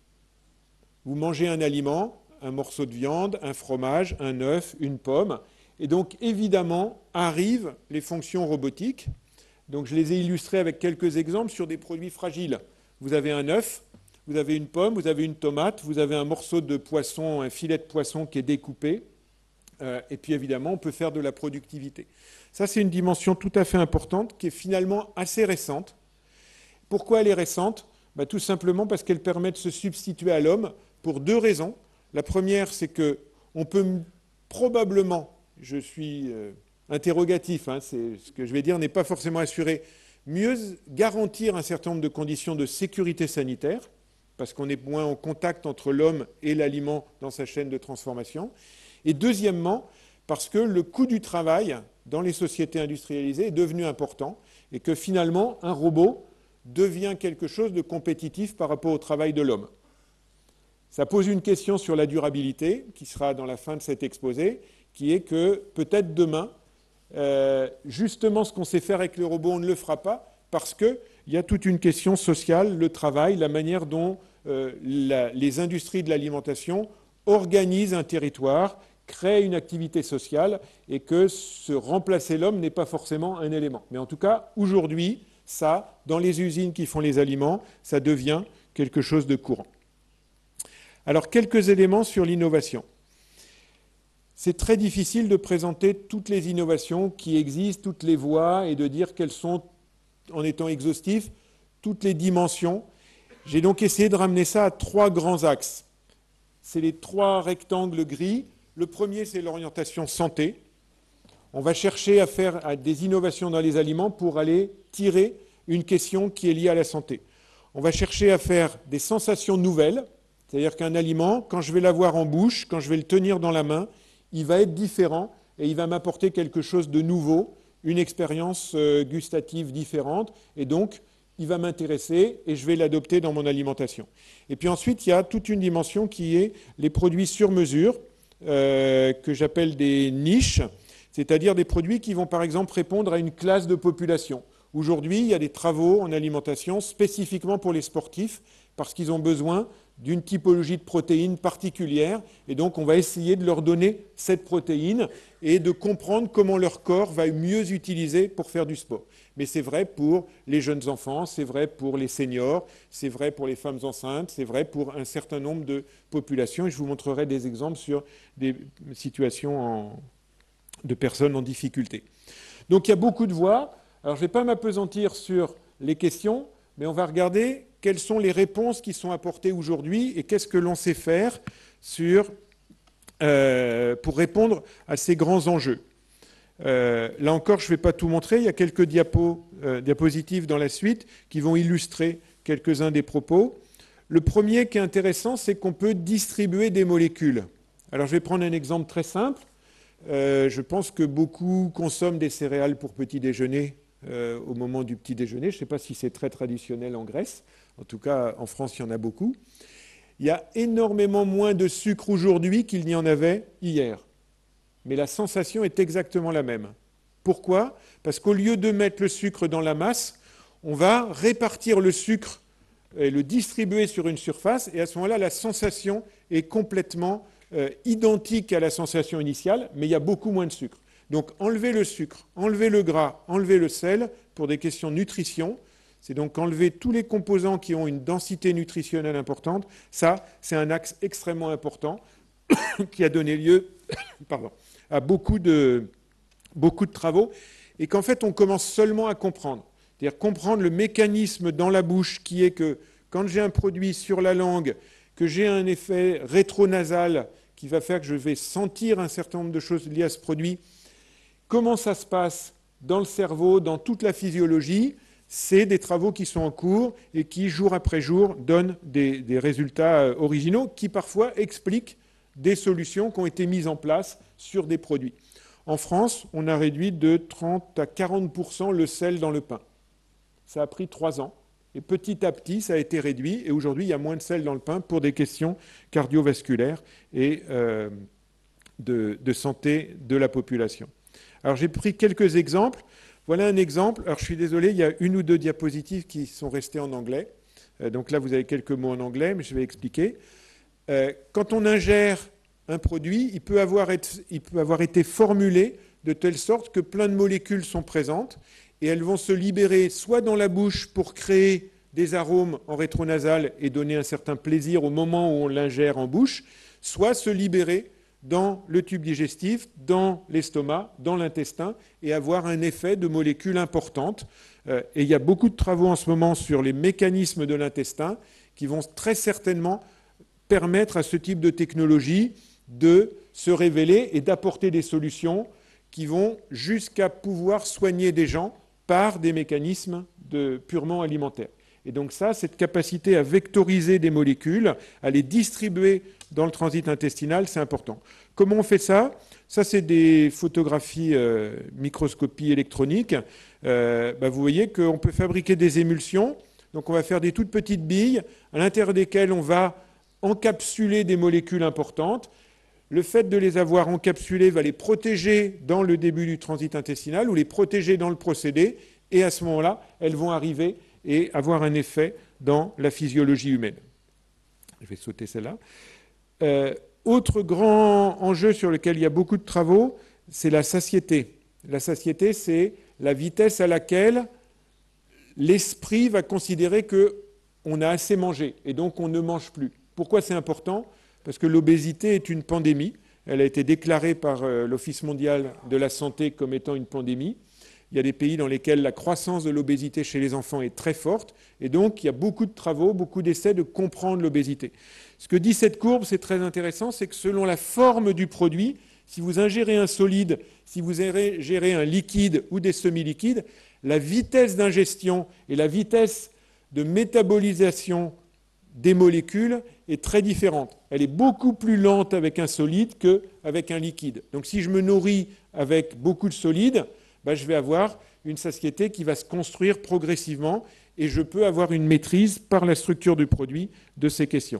Vous mangez un aliment, un morceau de viande, un fromage, un œuf, une pomme. Et donc, évidemment, arrivent les fonctions robotiques. Donc, je les ai illustrées avec quelques exemples sur des produits fragiles. Vous avez un œuf, vous avez une pomme, vous avez une tomate, vous avez un morceau de poisson, un filet de poisson qui est découpé. Euh, et puis, évidemment, on peut faire de la productivité. Ça, c'est une dimension tout à fait importante qui est finalement assez récente. Pourquoi elle est récente? Bah, tout simplement parce qu'elle permet de se substituer à l'homme pour deux raisons. La première, c'est qu'on peut probablement, je suis euh, interrogatif, hein, ce que je vais dire n'est pas forcément assuré, mieux garantir un certain nombre de conditions de sécurité sanitaire, parce qu'on est moins en contact entre l'homme et l'aliment dans sa chaîne de transformation. Et deuxièmement, parce que le coût du travail dans les sociétés industrialisées est devenu important et que finalement, un robot devient quelque chose de compétitif par rapport au travail de l'homme. Ça pose une question sur la durabilité, qui sera dans la fin de cet exposé, qui est que peut-être demain, euh, justement ce qu'on sait faire avec les robots, on ne le fera pas, parce qu'il y a toute une question sociale, le travail, la manière dont euh, la, les industries de l'alimentation organisent un territoire, créent une activité sociale, et que se remplacer l'homme n'est pas forcément un élément. Mais en tout cas, aujourd'hui, ça, dans les usines qui font les aliments, ça devient quelque chose de courant. Alors, quelques éléments sur l'innovation. C'est très difficile de présenter toutes les innovations qui existent, toutes les voies, et de dire quelles sont, en étant exhaustif, toutes les dimensions. J'ai donc essayé de ramener ça à trois grands axes. C'est les trois rectangles gris. Le premier, c'est l'orientation santé. On va chercher à faire des innovations dans les aliments pour aller tirer une question qui est liée à la santé. On va chercher à faire des sensations nouvelles, c'est-à-dire qu'un aliment, quand je vais l'avoir en bouche, quand je vais le tenir dans la main, il va être différent et il va m'apporter quelque chose de nouveau, une expérience gustative différente, et donc il va m'intéresser et je vais l'adopter dans mon alimentation. Et puis ensuite, il y a toute une dimension qui est les produits sur mesure, euh, que j'appelle des niches, c'est-à-dire des produits qui vont par exemple répondre à une classe de population. Aujourd'hui, il y a des travaux en alimentation spécifiquement pour les sportifs, parce qu'ils ont besoin d'une typologie de protéines particulière, et donc on va essayer de leur donner cette protéine et de comprendre comment leur corps va mieux utiliser pour faire du sport. Mais c'est vrai pour les jeunes enfants, c'est vrai pour les seniors, c'est vrai pour les femmes enceintes, c'est vrai pour un certain nombre de populations, et je vous montrerai des exemples sur des situations en, de personnes en difficulté. Donc il y a beaucoup de voies. Alors je ne vais pas m'appesantir sur les questions, mais on va regarder quelles sont les réponses qui sont apportées aujourd'hui et qu'est-ce que l'on sait faire sur, euh, pour répondre à ces grands enjeux. Euh, là encore, je ne vais pas tout montrer, il y a quelques diapos, euh, diapositives dans la suite qui vont illustrer quelques-uns des propos. Le premier qui est intéressant, c'est qu'on peut distribuer des molécules. Alors je vais prendre un exemple très simple. Euh, je pense que beaucoup consomment des céréales pour petit déjeuner euh, au moment du petit déjeuner. Je ne sais pas si c'est très traditionnel en Grèce. En tout cas, en France, il y en a beaucoup. Il y a énormément moins de sucre aujourd'hui qu'il n'y en avait hier. Mais la sensation est exactement la même. Pourquoi? Parce qu'au lieu de mettre le sucre dans la masse, on va répartir le sucre et le distribuer sur une surface, et à ce moment-là, la sensation est complètement euh, identique à la sensation initiale, mais il y a beaucoup moins de sucre. Donc enlever le sucre, enlever le gras, enlever le sel, pour des questions de nutrition, c'est donc enlever tous les composants qui ont une densité nutritionnelle importante. Ça, c'est un axe extrêmement important qui a donné lieu pardon, à beaucoup de, beaucoup de travaux, et qu'en fait, on commence seulement à comprendre. C'est-à-dire comprendre le mécanisme dans la bouche qui est que quand j'ai un produit sur la langue, que j'ai un effet rétronasal qui va faire que je vais sentir un certain nombre de choses liées à ce produit, comment ça se passe dans le cerveau, dans toute la physiologie, c'est des travaux qui sont en cours et qui, jour après jour, donnent des, des résultats originaux qui, parfois, expliquent des solutions qui ont été mises en place sur des produits. En France, on a réduit de trente à quarante pour cent le sel dans le pain. Ça a pris trois ans. Et petit à petit, ça a été réduit. Et aujourd'hui, il y a moins de sel dans le pain pour des questions cardiovasculaires et euh, de, de santé de la population. Alors, j'ai pris quelques exemples. Voilà un exemple. Alors, je suis désolé, il y a une ou deux diapositives qui sont restées en anglais. Euh, donc là, vous avez quelques mots en anglais, mais je vais expliquer. Euh, quand on ingère un produit, il peut, avoir être, il peut avoir été formulé de telle sorte que plein de molécules sont présentes et elles vont se libérer soit dans la bouche pour créer des arômes en rétronasal et donner un certain plaisir au moment où on l'ingère en bouche, soit se libérer dans le tube digestif, dans l'estomac, dans l'intestin, et avoir un effet de molécules importantes. Euh, et il y a beaucoup de travaux en ce moment sur les mécanismes de l'intestin qui vont très certainement permettre à ce type de technologie de se révéler et d'apporter des solutions qui vont jusqu'à pouvoir soigner des gens par des mécanismes de, purement alimentaires. Et donc ça, cette capacité à vectoriser des molécules, à les distribuer dans le transit intestinal, c'est important. Comment on fait ça? Ça, c'est des photographies euh, microscopie électronique. Euh, bah, vous voyez qu'on peut fabriquer des émulsions. Donc on va faire des toutes petites billes à l'intérieur desquelles on va encapsuler des molécules importantes. Le fait de les avoir encapsulées va les protéger dans le début du transit intestinal ou les protéger dans le procédé. Et à ce moment-là, elles vont arriver et avoir un effet dans la physiologie humaine. Je vais sauter celle-là. Euh, autre grand enjeu sur lequel il y a beaucoup de travaux, c'est la satiété. La satiété, c'est la vitesse à laquelle l'esprit va considérer qu'on a assez mangé et donc on ne mange plus. Pourquoi c'est important? Parce que l'obésité est une pandémie. Elle a été déclarée par euh, l'Office mondial de la santé comme étant une pandémie. Il y a des pays dans lesquels la croissance de l'obésité chez les enfants est très forte. Et donc, il y a beaucoup de travaux, beaucoup d'essais de comprendre l'obésité. Ce que dit cette courbe, c'est très intéressant, c'est que selon la forme du produit, si vous ingérez un solide, si vous ingérez un liquide ou des semi-liquides, la vitesse d'ingestion et la vitesse de métabolisation des molécules est très différente. Elle est beaucoup plus lente avec un solide qu'avec un liquide. Donc si je me nourris avec beaucoup de solide, ben, je vais avoir une satiété qui va se construire progressivement et je peux avoir une maîtrise par la structure du produit de ces questions.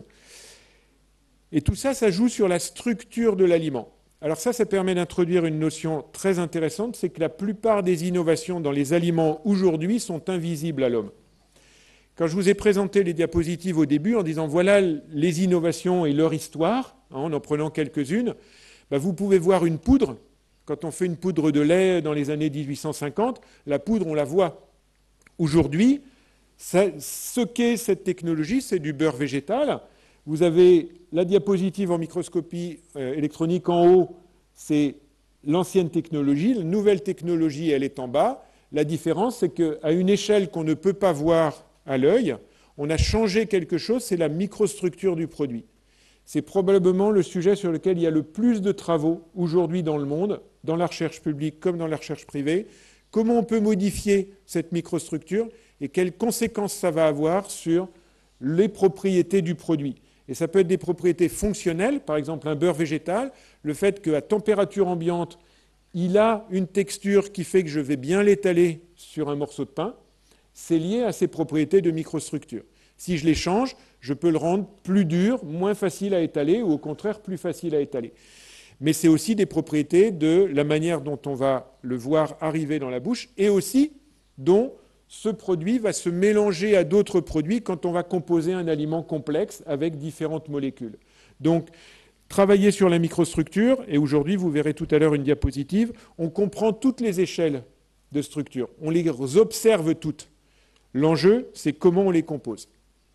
Et tout ça, ça joue sur la structure de l'aliment. Alors ça, ça permet d'introduire une notion très intéressante, c'est que la plupart des innovations dans les aliments aujourd'hui sont invisibles à l'homme. Quand je vous ai présenté les diapositives au début en disant voilà les innovations et leur histoire, hein, en en prenant quelques-unes, ben vous pouvez voir une poudre. Quand on fait une poudre de lait dans les années mille huit cent cinquante, la poudre, on la voit. Aujourd'hui, ça, ce qu'est cette technologie, c'est du beurre végétal. Vous avez la diapositive en microscopie euh, électronique en haut, c'est l'ancienne technologie. La nouvelle technologie, elle est en bas. La différence, c'est qu'à une échelle qu'on ne peut pas voir à l'œil, on a changé quelque chose, c'est la microstructure du produit. C'est probablement le sujet sur lequel il y a le plus de travaux aujourd'hui dans le monde, dans la recherche publique comme dans la recherche privée. Comment on peut modifier cette microstructure et quelles conséquences ça va avoir sur les propriétés du produit. Et ça peut être des propriétés fonctionnelles, par exemple un beurre végétal, le fait qu'à température ambiante, il a une texture qui fait que je vais bien l'étaler sur un morceau de pain. C'est lié à ses propriétés de microstructure. Si je les change, je peux le rendre plus dur, moins facile à étaler, ou au contraire plus facile à étaler. Mais c'est aussi des propriétés de la manière dont on va le voir arriver dans la bouche, et aussi dont ce produit va se mélanger à d'autres produits quand on va composer un aliment complexe avec différentes molécules. Donc, travailler sur la microstructure, et aujourd'hui, vous verrez tout à l'heure une diapositive, on comprend toutes les échelles de structure, on les observe toutes. L'enjeu, c'est comment on les compose.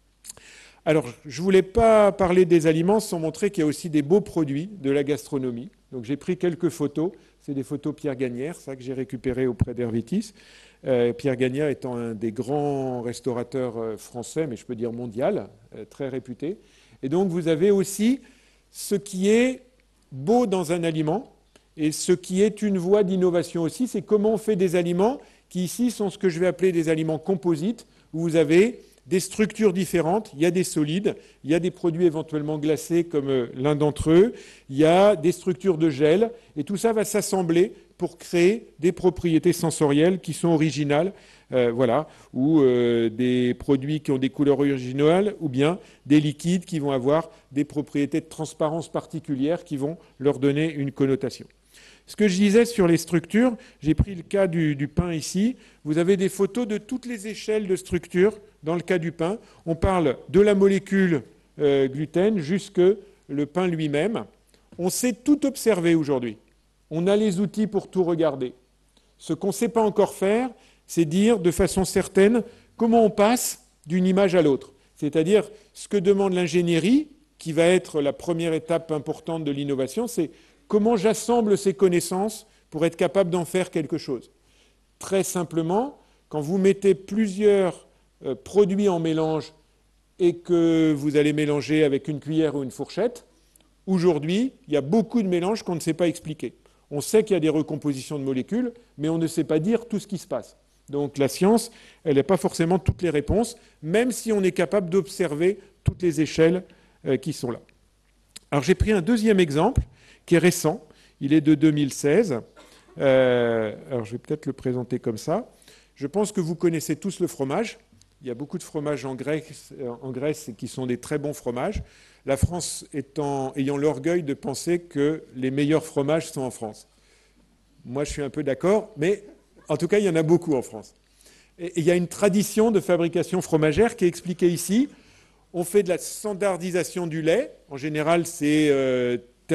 Alors, je ne voulais pas parler des aliments sans montrer qu'il y a aussi des beaux produits de la gastronomie. Donc, j'ai pris quelques photos. C'est des photos Pierre Gagnère, ça que j'ai récupéré auprès d'Hervitis. Euh, Pierre Gagnère étant un des grands restaurateurs euh, français, mais je peux dire mondial, euh, très réputé. Et donc, vous avez aussi ce qui est beau dans un aliment et ce qui est une voie d'innovation aussi, c'est comment on fait des aliments qui ici sont ce que je vais appeler des aliments composites, où vous avez des structures différentes, il y a des solides, il y a des produits éventuellement glacés comme l'un d'entre eux, il y a des structures de gel, et tout ça va s'assembler pour créer des propriétés sensorielles qui sont originales, euh, voilà, ou euh, des produits qui ont des couleurs originales, ou bien des liquides qui vont avoir des propriétés de transparence particulières qui vont leur donner une connotation. Ce que je disais sur les structures, j'ai pris le cas du, du pain ici. Vous avez des photos de toutes les échelles de structure dans le cas du pain. On parle de la molécule euh, gluten jusque le pain lui-même. On sait tout observer aujourd'hui. On a les outils pour tout regarder. Ce qu'on ne sait pas encore faire, c'est dire de façon certaine comment on passe d'une image à l'autre. C'est-à-dire ce que demande l'ingénierie, qui va être la première étape importante de l'innovation, c'est comment j'assemble ces connaissances pour être capable d'en faire quelque chose. Très simplement, quand vous mettez plusieurs euh, produits en mélange et que vous allez mélanger avec une cuillère ou une fourchette, aujourd'hui, il y a beaucoup de mélanges qu'on ne sait pas expliquer. On sait qu'il y a des recompositions de molécules, mais on ne sait pas dire tout ce qui se passe. Donc la science, elle n'a pas forcément toutes les réponses, même si on est capable d'observer toutes les échelles euh, qui sont là. Alors j'ai pris un deuxième exemple, qui est récent, il est de deux mille seize. Euh, alors je vais peut-être le présenter comme ça. Je pense que vous connaissez tous le fromage. Il y a beaucoup de fromages en Grèce, en Grèce qui sont des très bons fromages. La France étant, ayant l'orgueil de penser que les meilleurs fromages sont en France. Moi, je suis un peu d'accord, mais en tout cas, il y en a beaucoup en France. Et il y a une tradition de fabrication fromagère qui est expliquée ici. On fait de la standardisation du lait. En général, c'est... Euh,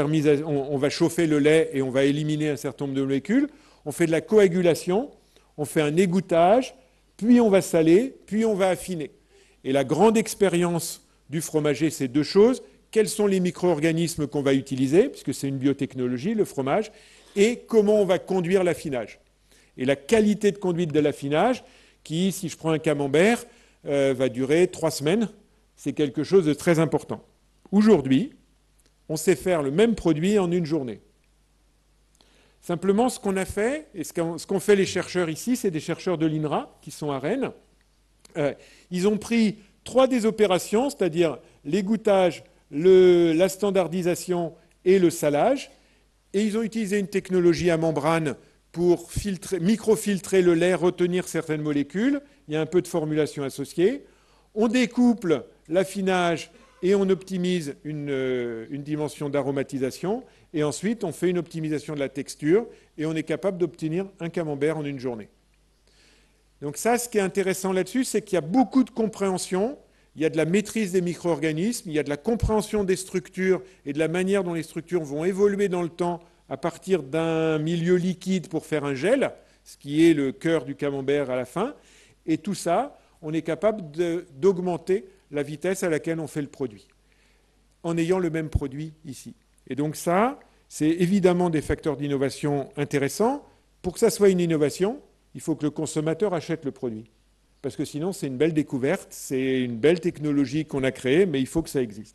on va chauffer le lait et on va éliminer un certain nombre de molécules. On fait de la coagulation, on fait un égouttage, puis on va saler, puis on va affiner. Et la grande expérience du fromager, c'est deux choses. Quels sont les micro-organismes qu'on va utiliser, puisque c'est une biotechnologie, le fromage, et comment on va conduire l'affinage. Et la qualité de conduite de l'affinage, qui, si je prends un camembert, euh, va durer trois semaines, c'est quelque chose de très important. Aujourd'hui, on sait faire le même produit en une journée. Simplement, ce qu'on a fait, et ce qu'ont fait les chercheurs ici, c'est des chercheurs de l'INRA, qui sont à Rennes, Euh, ils ont pris trois des opérations, c'est-à-dire l'égouttage, le, la standardisation et le salage, et ils ont utilisé une technologie à membrane pour filtrer, microfiltrer le lait, retenir certaines molécules. Il y a un peu de formulation associée. On découple l'affinage et on optimise une, une dimension d'aromatisation. Et ensuite, on fait une optimisation de la texture et on est capable d'obtenir un camembert en une journée. Donc ça, ce qui est intéressant là-dessus, c'est qu'il y a beaucoup de compréhension, il y a de la maîtrise des micro-organismes, il y a de la compréhension des structures et de la manière dont les structures vont évoluer dans le temps à partir d'un milieu liquide pour faire un gel, ce qui est le cœur du camembert à la fin. Et tout ça, on est capable d'augmenter la vitesse à laquelle on fait le produit, en ayant le même produit ici. Et donc ça, c'est évidemment des facteurs d'innovation intéressants. Pour que ça soit une innovation, il faut que le consommateur achète le produit. Parce que sinon, c'est une belle découverte, c'est une belle technologie qu'on a créée, mais il faut que ça existe.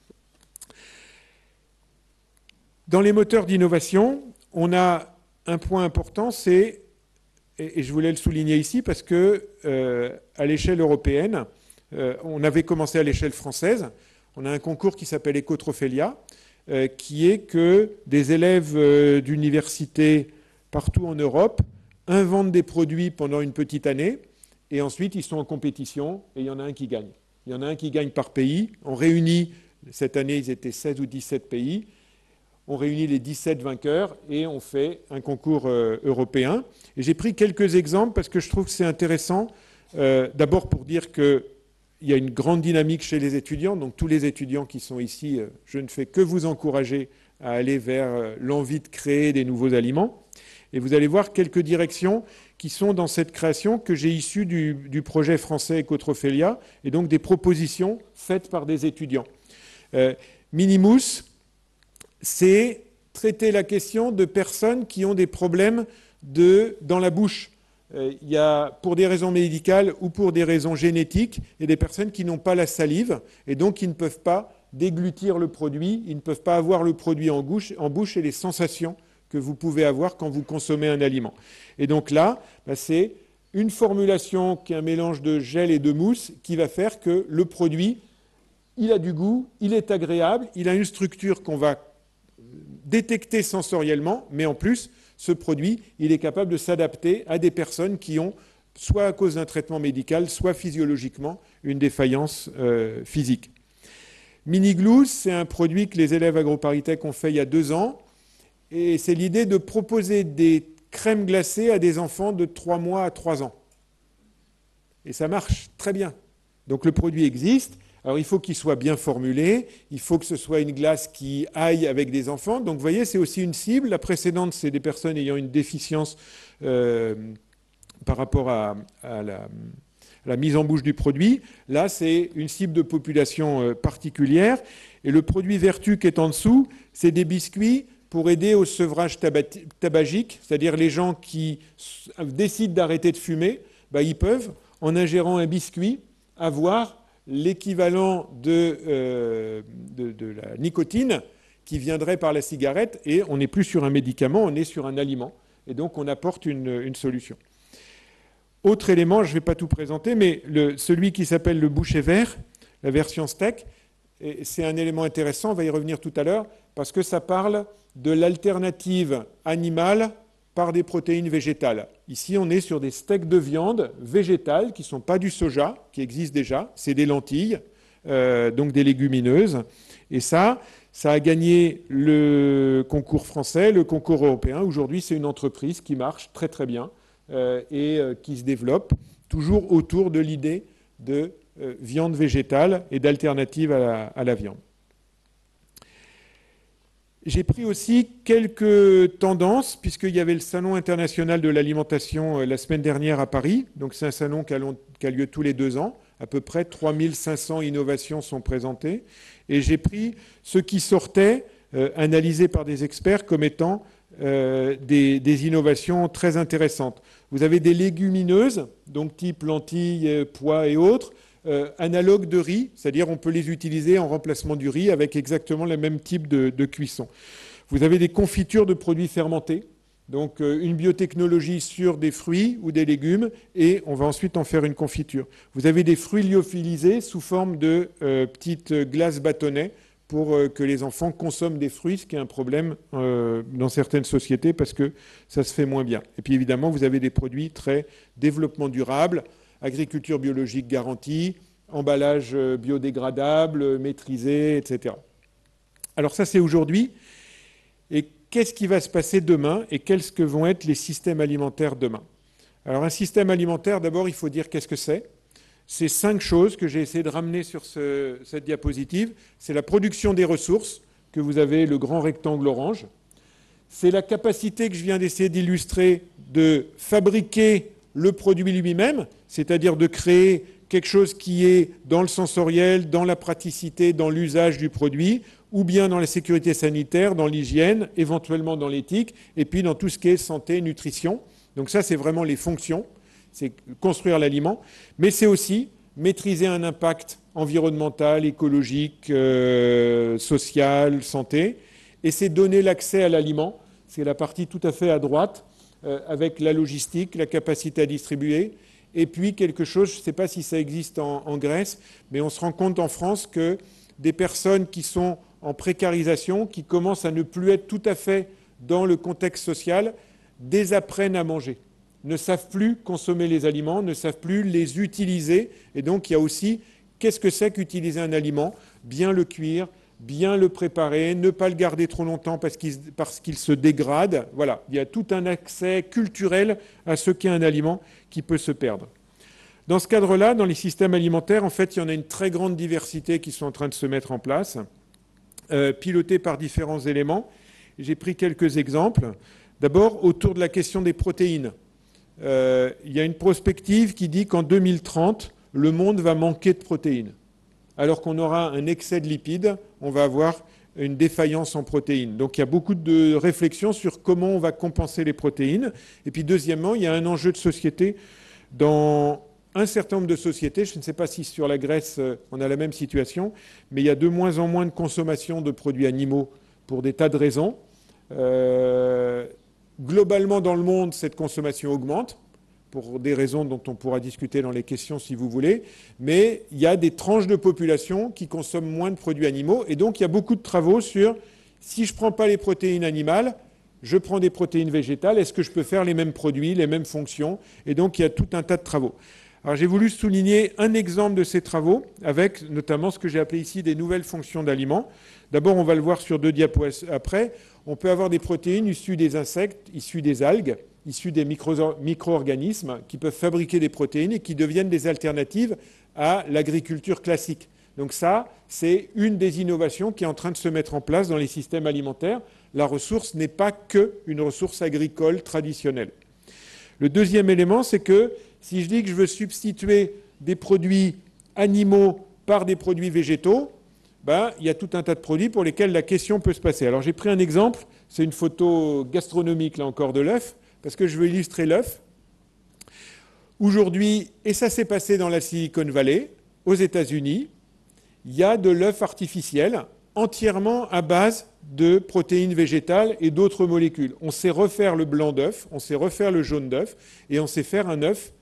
Dans les moteurs d'innovation, on a un point important, c'est, et je voulais le souligner ici, parce que euh, à l'échelle européenne, euh, on avait commencé à l'échelle française, on a un concours qui s'appelle Ecotrophelia, euh, qui est que des élèves euh, d'université partout en Europe inventent des produits pendant une petite année, et ensuite ils sont en compétition, et il y en a un qui gagne. Il y en a un qui gagne par pays. On réunit, cette année ils étaient seize ou dix-sept pays, on réunit les dix-sept vainqueurs et on fait un concours euh, européen. Et j'ai pris quelques exemples parce que je trouve que c'est intéressant. Euh, D'abord pour dire qu'il y a une grande dynamique chez les étudiants. Donc tous les étudiants qui sont ici, euh, je ne fais que vous encourager à aller vers euh, l'envie de créer des nouveaux aliments. Et vous allez voir quelques directions qui sont dans cette création que j'ai issue du, du projet français Ecotrophelia, et donc des propositions faites par des étudiants. Euh, Minimousse, c'est traiter la question de personnes qui ont des problèmes de, dans la bouche. Euh, il y a, pour des raisons médicales ou pour des raisons génétiques, il y a des personnes qui n'ont pas la salive et donc qui ne peuvent pas déglutir le produit, ils ne peuvent pas avoir le produit en bouche, en bouche et les sensations que vous pouvez avoir quand vous consommez un aliment. Et donc là, bah, c'est une formulation qui est un mélange de gel et de mousse qui va faire que le produit, il a du goût, il est agréable, il a une structure qu'on va détecter sensoriellement, mais en plus, ce produit, il est capable de s'adapter à des personnes qui ont, soit à cause d'un traitement médical, soit physiologiquement, une défaillance euh, physique. Mini-Glue, c'est un produit que les élèves AgroParisTech ont fait il y a deux ans, et c'est l'idée de proposer des crèmes glacées à des enfants de trois mois à trois ans. Et ça marche très bien. Donc le produit existe. Alors il faut qu'il soit bien formulé, il faut que ce soit une glace qui aille avec des enfants. Donc vous voyez, c'est aussi une cible. La précédente, c'est des personnes ayant une déficience euh, par rapport à, à, la, à la mise en bouche du produit. Là, c'est une cible de population euh, particulière. Et le produit vertu qui est en dessous, c'est des biscuits pour aider au sevrage tabagique, c'est-à-dire les gens qui décident d'arrêter de fumer, bah, ils peuvent, en ingérant un biscuit, avoir l'équivalent de, euh, de, de la nicotine qui viendrait par la cigarette, et on n'est plus sur un médicament, on est sur un aliment. Et donc on apporte une, une solution. Autre élément, je ne vais pas tout présenter, mais le, celui qui s'appelle le boucher vert, la version steak, c'est un élément intéressant, on va y revenir tout à l'heure, parce que ça parle de l'alternative animale par des protéines végétales. Ici, on est sur des steaks de viande végétales qui ne sont pas du soja, qui existent déjà. C'est des lentilles, euh, donc des légumineuses. Et ça, ça a gagné le concours français, le concours européen. Aujourd'hui, c'est une entreprise qui marche très très bien euh, et euh, qui se développe toujours autour de l'idée de euh, viande végétale et d'alternative à la, à la viande. J'ai pris aussi quelques tendances, puisqu'il y avait le Salon international de l'alimentation la semaine dernière à Paris. Donc c'est un salon qui a, long, qui a lieu tous les deux ans. À peu près trois mille cinq cents innovations sont présentées. Et j'ai pris ce qui sortait, euh, analysé par des experts, comme étant euh, des, des innovations très intéressantes. Vous avez des légumineuses, donc type lentilles, pois et autres, Euh, analogues de riz, c'est-à-dire on peut les utiliser en remplacement du riz avec exactement le même type de, de cuisson. Vous avez des confitures de produits fermentés, Donc une biotechnologie sur des fruits ou des légumes, et on va ensuite en faire une confiture. Vous avez des fruits lyophilisés sous forme de euh, petites glaces bâtonnets pour euh, que les enfants consomment des fruits, ce qui est un problème euh, dans certaines sociétés parce que ça se fait moins bien. Et puis évidemment, vous avez des produits très développement durable, agriculture biologique garantie, emballage biodégradable, maîtrisé, et cetera. Alors ça, c'est aujourd'hui. Et qu'est-ce qui va se passer demain et quels que vont être les systèmes alimentaires demain? Alors un système alimentaire, d'abord, il faut dire qu'est-ce que c'est. C'est cinq choses que j'ai essayé de ramener sur ce, cette diapositive. C'est la production des ressources, que vous avez le grand rectangle orange. C'est la capacité que je viens d'essayer d'illustrer de fabriquer le produit lui-même, c'est-à-dire de créer quelque chose qui est dans le sensoriel, dans la praticité, dans l'usage du produit, ou bien dans la sécurité sanitaire, dans l'hygiène, éventuellement dans l'éthique, et puis dans tout ce qui est santé, nutrition. Donc ça, c'est vraiment les fonctions, c'est construire l'aliment, mais c'est aussi maîtriser un impact environnemental, écologique, euh, social, santé, et c'est donner l'accès à l'aliment, c'est la partie tout à fait à droite, euh, avec la logistique, la capacité à distribuer, et puis quelque chose, je ne sais pas si ça existe en, en Grèce, mais on se rend compte en France que des personnes qui sont en précarisation, qui commencent à ne plus être tout à fait dans le contexte social, désapprennent à manger, ne savent plus consommer les aliments, ne savent plus les utiliser. Et donc il y a aussi, qu'est-ce que c'est qu'utiliser un aliment? Bien le cuire, bien le préparer, ne pas le garder trop longtemps parce qu'il, parce qu'il se dégrade. Voilà, il y a tout un accès culturel à ce qu'est un aliment qui peut se perdre. Dans ce cadre-là, dans les systèmes alimentaires, en fait, il y en a une très grande diversité qui sont en train de se mettre en place, euh, pilotée par différents éléments. J'ai pris quelques exemples. D'abord, autour de la question des protéines. Euh, il y a une prospective qui dit qu'en deux mille trente, le monde va manquer de protéines. Alors qu'on aura un excès de lipides, on va avoir une défaillance en protéines. Donc il y a beaucoup de réflexions sur comment on va compenser les protéines. Et puis deuxièmement, il y a un enjeu de société dans un certain nombre de sociétés. Je ne sais pas si sur la Grèce, on a la même situation, mais il y a de moins en moins de consommation de produits animaux pour des tas de raisons. Euh, globalement, dans le monde, cette consommation augmente, pour des raisons dont on pourra discuter dans les questions si vous voulez, mais il y a des tranches de population qui consomment moins de produits animaux, et donc il y a beaucoup de travaux sur si je ne prends pas les protéines animales, je prends des protéines végétales, est-ce que je peux faire les mêmes produits, les mêmes fonctions? Et donc il y a tout un tas de travaux. Alors j'ai voulu souligner un exemple de ces travaux, avec notamment ce que j'ai appelé ici des nouvelles fonctions d'aliments. D'abord, on va le voir sur deux diapos après, on peut avoir des protéines issues des insectes, issues des algues, issus des micro- micro-organismes qui peuvent fabriquer des protéines et qui deviennent des alternatives à l'agriculture classique. Donc ça, c'est une des innovations qui est en train de se mettre en place dans les systèmes alimentaires. La ressource n'est pas qu'une ressource agricole traditionnelle. Le deuxième élément, c'est que si je dis que je veux substituer des produits animaux par des produits végétaux, ben, il y a tout un tas de produits pour lesquels la question peut se passer. Alors j'ai pris un exemple, c'est une photo gastronomique là encore de l'œuf, parce que je veux illustrer l'œuf. Aujourd'hui, et ça s'est passé dans la Silicon Valley, aux États-Unis, il y a de l'œuf artificiel entièrement à base de protéines végétales et d'autres molécules. On sait refaire le blanc d'œuf, on sait refaire le jaune d'œuf, et on sait faire un œuf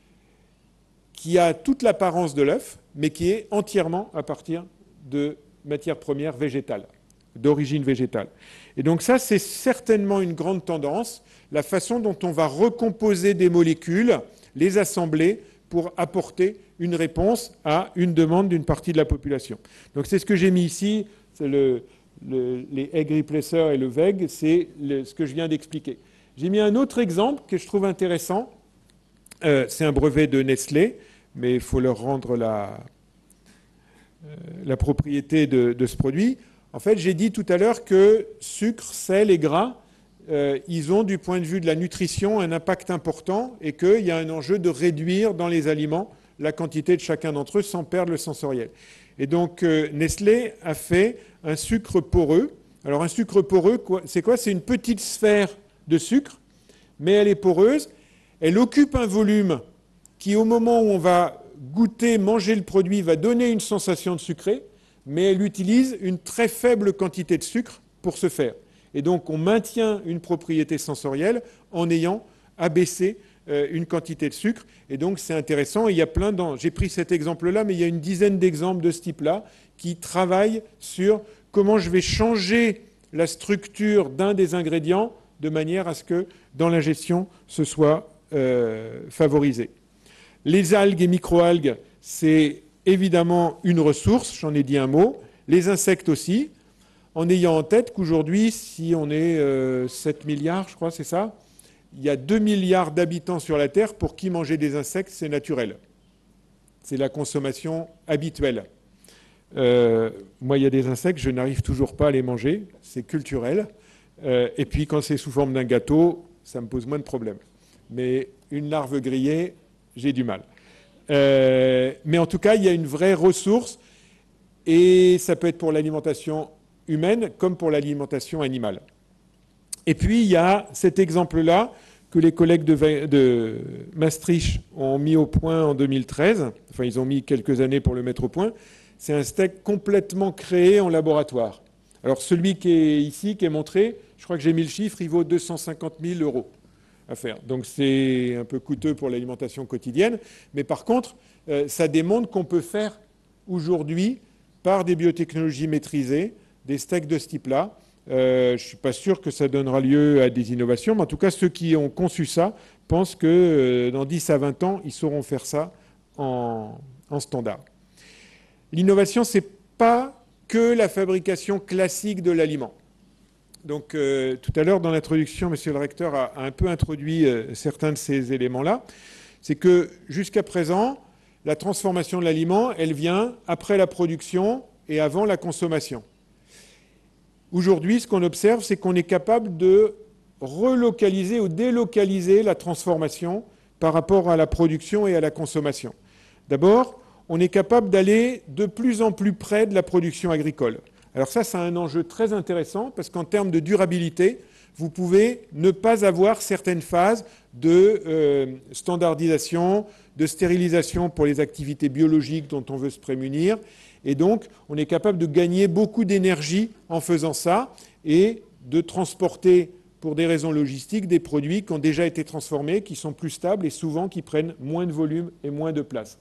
qui a toute l'apparence de l'œuf, mais qui est entièrement à partir de matières premières végétales, d'origine végétale. Et donc ça, c'est certainement une grande tendance, la façon dont on va recomposer des molécules, les assembler pour apporter une réponse à une demande d'une partie de la population. Donc c'est ce que j'ai mis ici, c'est le, le, les egg replacers et le V E G, c'est le, ce que je viens d'expliquer. J'ai mis un autre exemple que je trouve intéressant, euh, c'est un brevet de Nestlé, mais il faut leur rendre la, euh, la propriété de, de ce produit. En fait, j'ai dit tout à l'heure que sucre, sel et gras, euh, ils ont, du point de vue de la nutrition, un impact important et qu'il y a un enjeu de réduire dans les aliments la quantité de chacun d'entre eux sans perdre le sensoriel. Et donc, euh, Nestlé a fait un sucre poreux. Alors, un sucre poreux, quoi, c'est quoi? C'est une petite sphère de sucre, mais elle est poreuse. Elle occupe un volume qui, au moment où on va goûter, manger le produit, va donner une sensation de sucré, mais elle utilise une très faible quantité de sucre pour ce faire. Et donc, on maintient une propriété sensorielle en ayant abaissé euh, une quantité de sucre. Et donc, c'est intéressant. Et il y a plein d'en... J'ai pris cet exemple-là, mais il y a une dizaine d'exemples de ce type-là qui travaillent sur comment je vais changer la structure d'un des ingrédients de manière à ce que, dans l'ingestion, ce soit euh, favorisé. Les algues et microalgues, c'est évidemment une ressource, j'en ai dit un mot. Les insectes aussi, en ayant en tête qu'aujourd'hui, si on est euh, sept milliards, je crois, c'est ça, il y a deux milliards d'habitants sur la Terre pour qui manger des insectes, c'est naturel. C'est la consommation habituelle. Euh, moi, il y a des insectes, je n'arrive toujours pas à les manger, c'est culturel. Euh, et puis, quand c'est sous forme d'un gâteau, ça me pose moins de problèmes. Mais une larve grillée, j'ai du mal. Euh, mais en tout cas, il y a une vraie ressource, et ça peut être pour l'alimentation humaine comme pour l'alimentation animale. Et puis, il y a cet exemple-là que les collègues de, de Maastricht ont mis au point en deux mille treize. Enfin, ils ont mis quelques années pour le mettre au point. C'est un steak complètement créé en laboratoire. Alors, celui qui est ici, qui est montré, je crois que j'ai mis le chiffre, il vaut deux cent cinquante mille euros à faire. Donc, c'est un peu coûteux pour l'alimentation quotidienne. Mais par contre, euh, ça démontre qu'on peut faire aujourd'hui, par des biotechnologies maîtrisées, des steaks de ce type-là. Euh, je ne suis pas sûr que ça donnera lieu à des innovations, mais en tout cas, ceux qui ont conçu ça pensent que euh, dans dix à vingt ans, ils sauront faire ça en, en standard. L'innovation, ce n'est pas que la fabrication classique de l'aliment. Donc, euh, tout à l'heure, dans l'introduction, monsieur le recteur a, a un peu introduit euh, certains de ces éléments-là. C'est que jusqu'à présent, la transformation de l'aliment, elle vient après la production et avant la consommation. Aujourd'hui, ce qu'on observe, c'est qu'on est capable de relocaliser ou délocaliser la transformation par rapport à la production et à la consommation. D'abord, on est capable d'aller de plus en plus près de la production agricole. Alors ça, c'est un enjeu très intéressant parce qu'en termes de durabilité, vous pouvez ne pas avoir certaines phases de euh, standardisation, de stérilisation pour les activités biologiques dont on veut se prémunir. Et donc, on est capable de gagner beaucoup d'énergie en faisant ça et de transporter, pour des raisons logistiques, des produits qui ont déjà été transformés, qui sont plus stables et souvent qui prennent moins de volume et moins de place.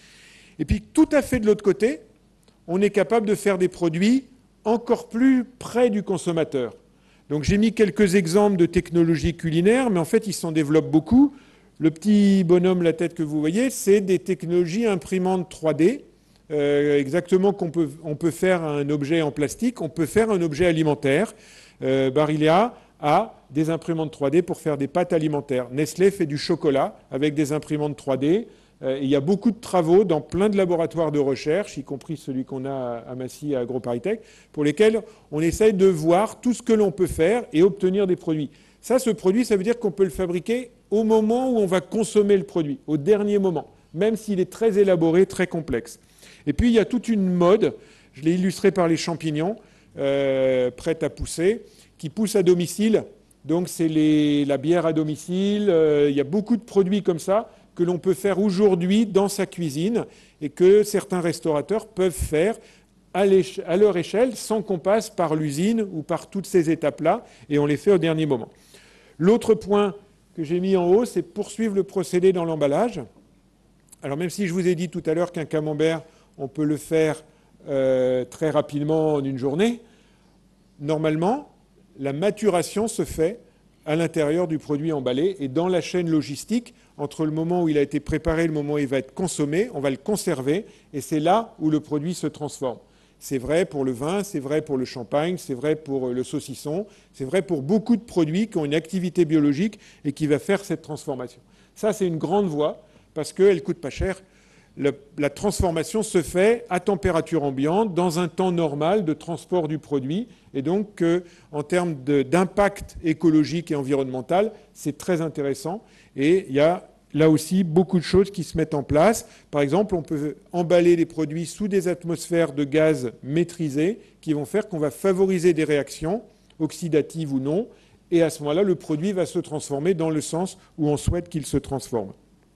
Et puis, tout à fait de l'autre côté, on est capable de faire des produits encore plus près du consommateur. Donc, j'ai mis quelques exemples de technologies culinaires, mais en fait, ils s'en développent beaucoup. Le petit bonhomme, la tête que vous voyez, c'est des technologies imprimantes trois D. Euh, exactement qu'on peut, on peut faire un objet en plastique, on peut faire un objet alimentaire. Euh, Barilla a des imprimantes trois D pour faire des pâtes alimentaires. Nestlé fait du chocolat avec des imprimantes trois D. Euh, il y a beaucoup de travaux dans plein de laboratoires de recherche, y compris celui qu'on a à Massy, à AgroParisTech, pour lesquels on essaye de voir tout ce que l'on peut faire et obtenir des produits. Ça, ce produit, ça veut dire qu'on peut le fabriquer au moment où on va consommer le produit, au dernier moment, même s'il est très élaboré, très complexe. Et puis, il y a toute une mode, je l'ai illustré par les champignons, euh, prêts à pousser, qui poussent à domicile. Donc, c'est les, la bière à domicile. Euh, il y a beaucoup de produits comme ça que l'on peut faire aujourd'hui dans sa cuisine et que certains restaurateurs peuvent faire à, à leur échelle sans qu'on passe par l'usine ou par toutes ces étapes-là, et on les fait au dernier moment. L'autre point que j'ai mis en haut, c'est poursuivre le procédé dans l'emballage. Alors, même si je vous ai dit tout à l'heure qu'un camembert, on peut le faire euh, très rapidement en une journée, normalement, la maturation se fait à l'intérieur du produit emballé et dans la chaîne logistique, entre le moment où il a été préparé et le moment où il va être consommé, on va le conserver et c'est là où le produit se transforme. C'est vrai pour le vin, c'est vrai pour le champagne, c'est vrai pour le saucisson, c'est vrai pour beaucoup de produits qui ont une activité biologique et qui va faire cette transformation. Ça, c'est une grande voie parce qu'elle ne coûte pas cher. Le, la transformation se fait à température ambiante, dans un temps normal de transport du produit. Et donc, euh, en termes d'impact écologique et environnemental, c'est très intéressant. Et il y a là aussi beaucoup de choses qui se mettent en place. Par exemple, on peut emballer les produits sous des atmosphères de gaz maîtrisées qui vont faire qu'on va favoriser des réactions, oxydatives ou non. Et à ce moment-là, le produit va se transformer dans le sens où on souhaite qu'il se transforme.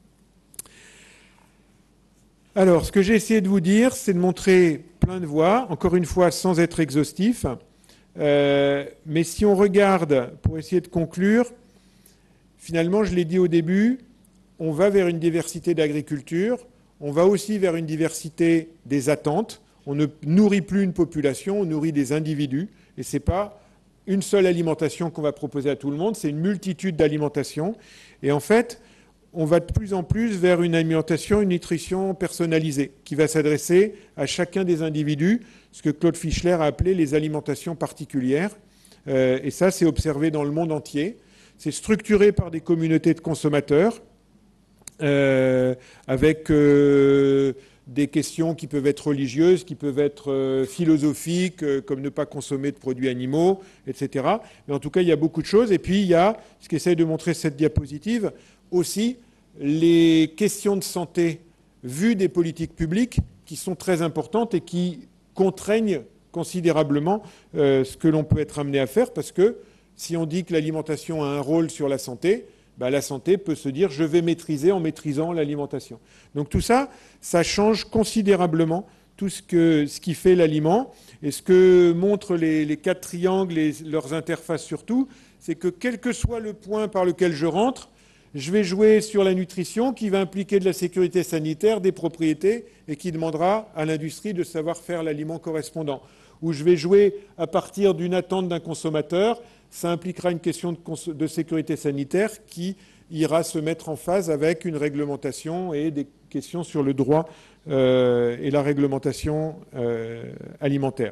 Alors, ce que j'ai essayé de vous dire, c'est de montrer plein de voies, encore une fois, sans être exhaustif. Euh, mais si on regarde, pour essayer de conclure, finalement, je l'ai dit au début, on va vers une diversité d'agriculture, on va aussi vers une diversité des attentes. On ne nourrit plus une population, on nourrit des individus. Et ce n'est pas une seule alimentation qu'on va proposer à tout le monde, c'est une multitude d'alimentations. Et en fait, on va de plus en plus vers une alimentation, une nutrition personnalisée, qui va s'adresser à chacun des individus, ce que Claude Fischler a appelé les alimentations particulières. Euh, et ça, c'est observé dans le monde entier. C'est structuré par des communautés de consommateurs, euh, avec euh, des questions qui peuvent être religieuses, qui peuvent être euh, philosophiques, euh, comme ne pas consommer de produits animaux, et cetera. Mais en tout cas, il y a beaucoup de choses. Et puis, il y a, ce qu'essaye de montrer cette diapositive, aussi les questions de santé vues des politiques publiques qui sont très importantes et qui contraignent considérablement euh, ce que l'on peut être amené à faire, parce que si on dit que l'alimentation a un rôle sur la santé, bah, la santé peut se dire je vais maîtriser en maîtrisant l'alimentation. Donc tout ça, ça change considérablement tout ce, que, ce qui fait l'aliment. Et ce que montrent les, les quatre triangles et leurs interfaces surtout, c'est que quel que soit le point par lequel je rentre, je vais jouer sur la nutrition qui va impliquer de la sécurité sanitaire, des propriétés et qui demandera à l'industrie de savoir faire l'aliment correspondant. Ou je vais jouer à partir d'une attente d'un consommateur, ça impliquera une question de, de sécurité sanitaire qui ira se mettre en phase avec une réglementation et des questions sur le droit euh, et la réglementation euh, alimentaire.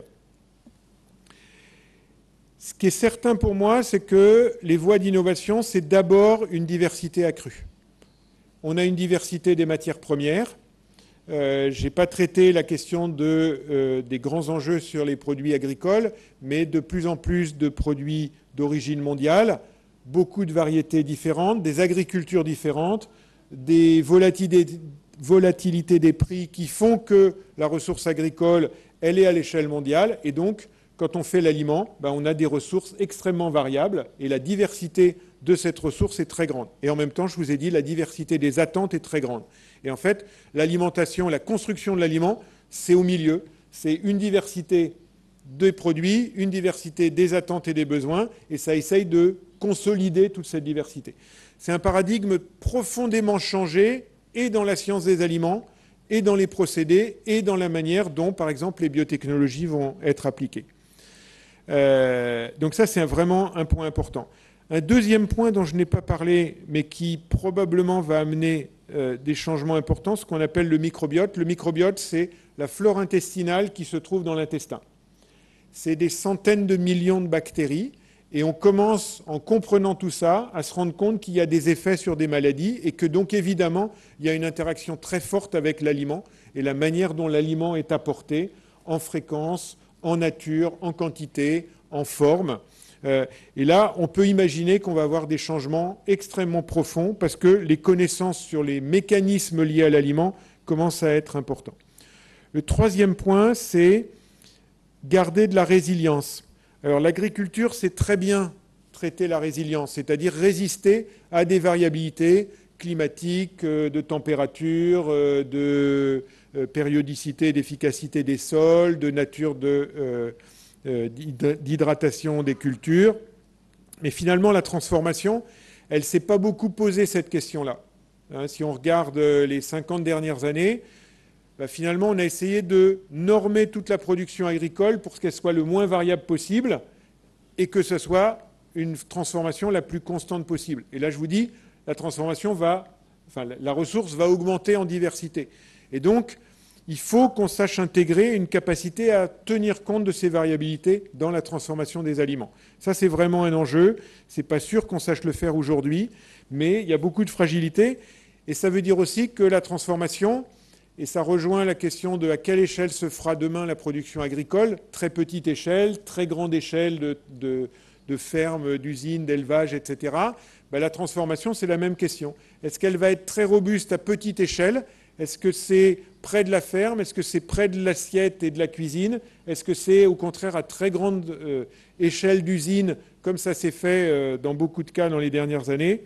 Ce qui est certain pour moi, c'est que les voies d'innovation, c'est d'abord une diversité accrue. On a une diversité des matières premières. Euh, je n'ai pas traité la question de, euh, des grands enjeux sur les produits agricoles, mais de plus en plus de produits d'origine mondiale, beaucoup de variétés différentes, des agricultures différentes, des volatilités, volatilités des prix qui font que la ressource agricole, elle est à l'échelle mondiale. Et donc, quand on fait l'aliment, ben on a des ressources extrêmement variables et la diversité de cette ressource est très grande. Et en même temps, je vous ai dit, la diversité des attentes est très grande. Et en fait, l'alimentation, la construction de l'aliment, c'est au milieu. C'est une diversité des produits, une diversité des attentes et des besoins, et ça essaye de consolider toute cette diversité. C'est un paradigme profondément changé, et dans la science des aliments, et dans les procédés, et dans la manière dont, par exemple, les biotechnologies vont être appliquées. Euh, donc ça, c'est vraiment un point important. Un deuxième point dont je n'ai pas parlé, mais qui probablement va amener euh, des changements importants, ce qu'on appelle le microbiote. Le microbiote, c'est la flore intestinale qui se trouve dans l'intestin. C'est des centaines de millions de bactéries, et on commence, en comprenant tout ça, à se rendre compte qu'il y a des effets sur des maladies, et que donc, évidemment, il y a une interaction très forte avec l'aliment, et la manière dont l'aliment est apporté, en fréquence, en nature, en quantité, en forme. Euh, et là, on peut imaginer qu'on va avoir des changements extrêmement profonds parce que les connaissances sur les mécanismes liés à l'aliment commencent à être importants. Le troisième point, c'est garder de la résilience. Alors l'agriculture, c'est très bien traiter la résilience, c'est-à-dire résister à des variabilités climatiques, de température, de périodicité, d'efficacité des sols, de nature de... Euh, d'hydratation des cultures. Mais finalement, la transformation, elle ne s'est pas beaucoup posé cette question-là. Hein, si on regarde les cinquante dernières années, bah finalement, on a essayé de normer toute la production agricole pour qu'elle soit le moins variable possible et que ce soit une transformation la plus constante possible. Et là, je vous dis, la transformation va... Enfin, la ressource va augmenter en diversité. Et donc, il faut qu'on sache intégrer une capacité à tenir compte de ces variabilités dans la transformation des aliments. Ça, c'est vraiment un enjeu. Ce n'est pas sûr qu'on sache le faire aujourd'hui, mais il y a beaucoup de fragilité. Et ça veut dire aussi que la transformation, et ça rejoint la question de à quelle échelle se fera demain la production agricole, très petite échelle, très grande échelle de, de, de fermes, d'usines, d'élevage, et cetera. Ben, la transformation, c'est la même question. Est-ce qu'elle va être très robuste à petite échelle ? Est-ce que c'est près de la ferme? Est-ce que c'est près de l'assiette et de la cuisine? Est-ce que c'est au contraire à très grande euh, échelle d'usine, comme ça s'est fait euh, dans beaucoup de cas dans les dernières années?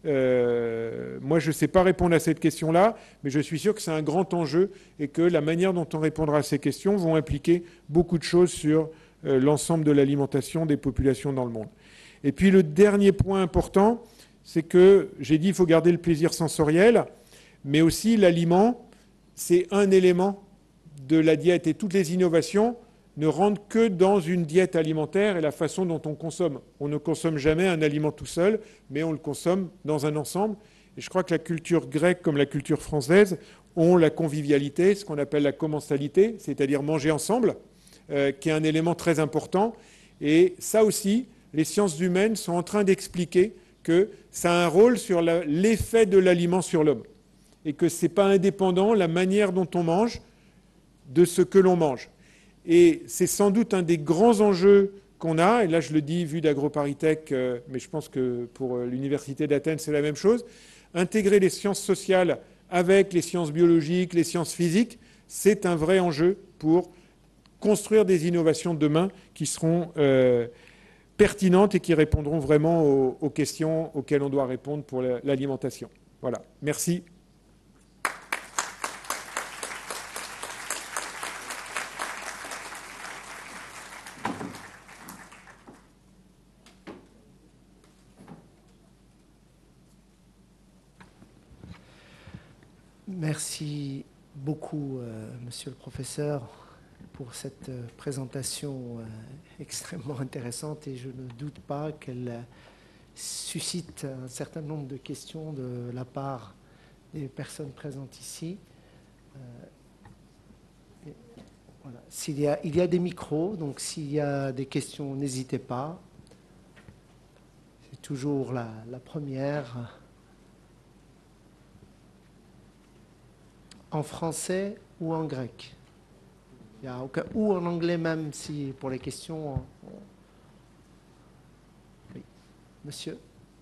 euh, Moi, je ne sais pas répondre à cette question-là, mais je suis sûr que c'est un grand enjeu et que la manière dont on répondra à ces questions vont impliquer beaucoup de choses sur euh, l'ensemble de l'alimentation des populations dans le monde. Et puis le dernier point important, c'est que j'ai dit qu'il faut garder le plaisir sensoriel, mais aussi l'aliment, c'est un élément de la diète. Et toutes les innovations ne rentrent que dans une diète alimentaire et la façon dont on consomme. On ne consomme jamais un aliment tout seul, mais on le consomme dans un ensemble. Et je crois que la culture grecque comme la culture française ont la convivialité, ce qu'on appelle la commensalité, c'est-à-dire manger ensemble, euh, qui est un élément très important. Et ça aussi, les sciences humaines sont en train d'expliquer que ça a un rôle sur l'effet de l'aliment sur l'homme et que ce n'est pas indépendant la manière dont on mange de ce que l'on mange. Et c'est sans doute un des grands enjeux qu'on a, et là je le dis vu d'AgroParisTech, euh, mais je pense que pour euh, l'Université d'Athènes c'est la même chose, intégrer les sciences sociales avec les sciences biologiques, les sciences physiques, c'est un vrai enjeu pour construire des innovations de demain qui seront euh, pertinentes et qui répondront vraiment aux, aux questions auxquelles on doit répondre pour l'alimentation. Voilà, merci. Merci beaucoup, euh, monsieur le professeur, pour cette euh, présentation euh, extrêmement intéressante et je ne doute pas qu'elle euh, suscite un certain nombre de questions de la part des personnes présentes ici. Euh, et, voilà. S'il y a, il y a des micros, donc s'il y a des questions, n'hésitez pas. C'est toujours la, la première. En français ou en grec? Il y a aucun, ou en anglais même, si pour les questions. Oui. Monsieur.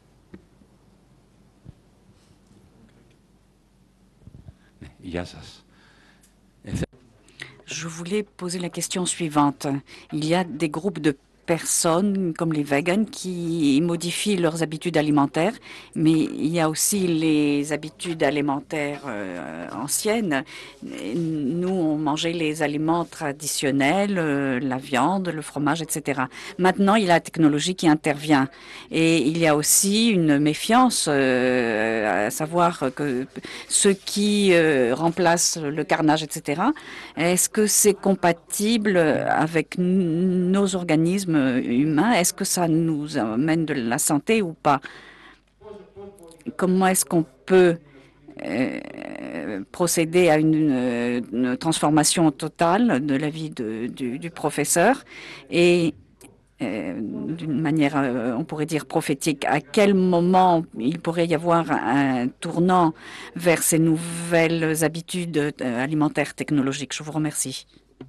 Je voulais poser la question suivante. Il y a des groupes de personnes comme les vegans qui modifient leurs habitudes alimentaires, mais il y a aussi les habitudes alimentaires euh, anciennes. Nous, on mangeait les aliments traditionnels, euh, la viande, le fromage, et cetera. Maintenant, il y a la technologie qui intervient et il y a aussi une méfiance, euh, à savoir que ceux qui euh, remplacent le carnage, et cetera. Est-ce que c'est compatible avec nos organismes humains? Est-ce que ça nous amène de la santé ou pas? Comment est-ce qu'on peut euh, procéder à une, une transformation totale de la vie de, du, du professeur et euh, d'une manière, euh, on pourrait dire, prophétique, à quel moment il pourrait y avoir un tournant vers ces nouvelles habitudes euh, alimentaires technologiques? Je vous remercie.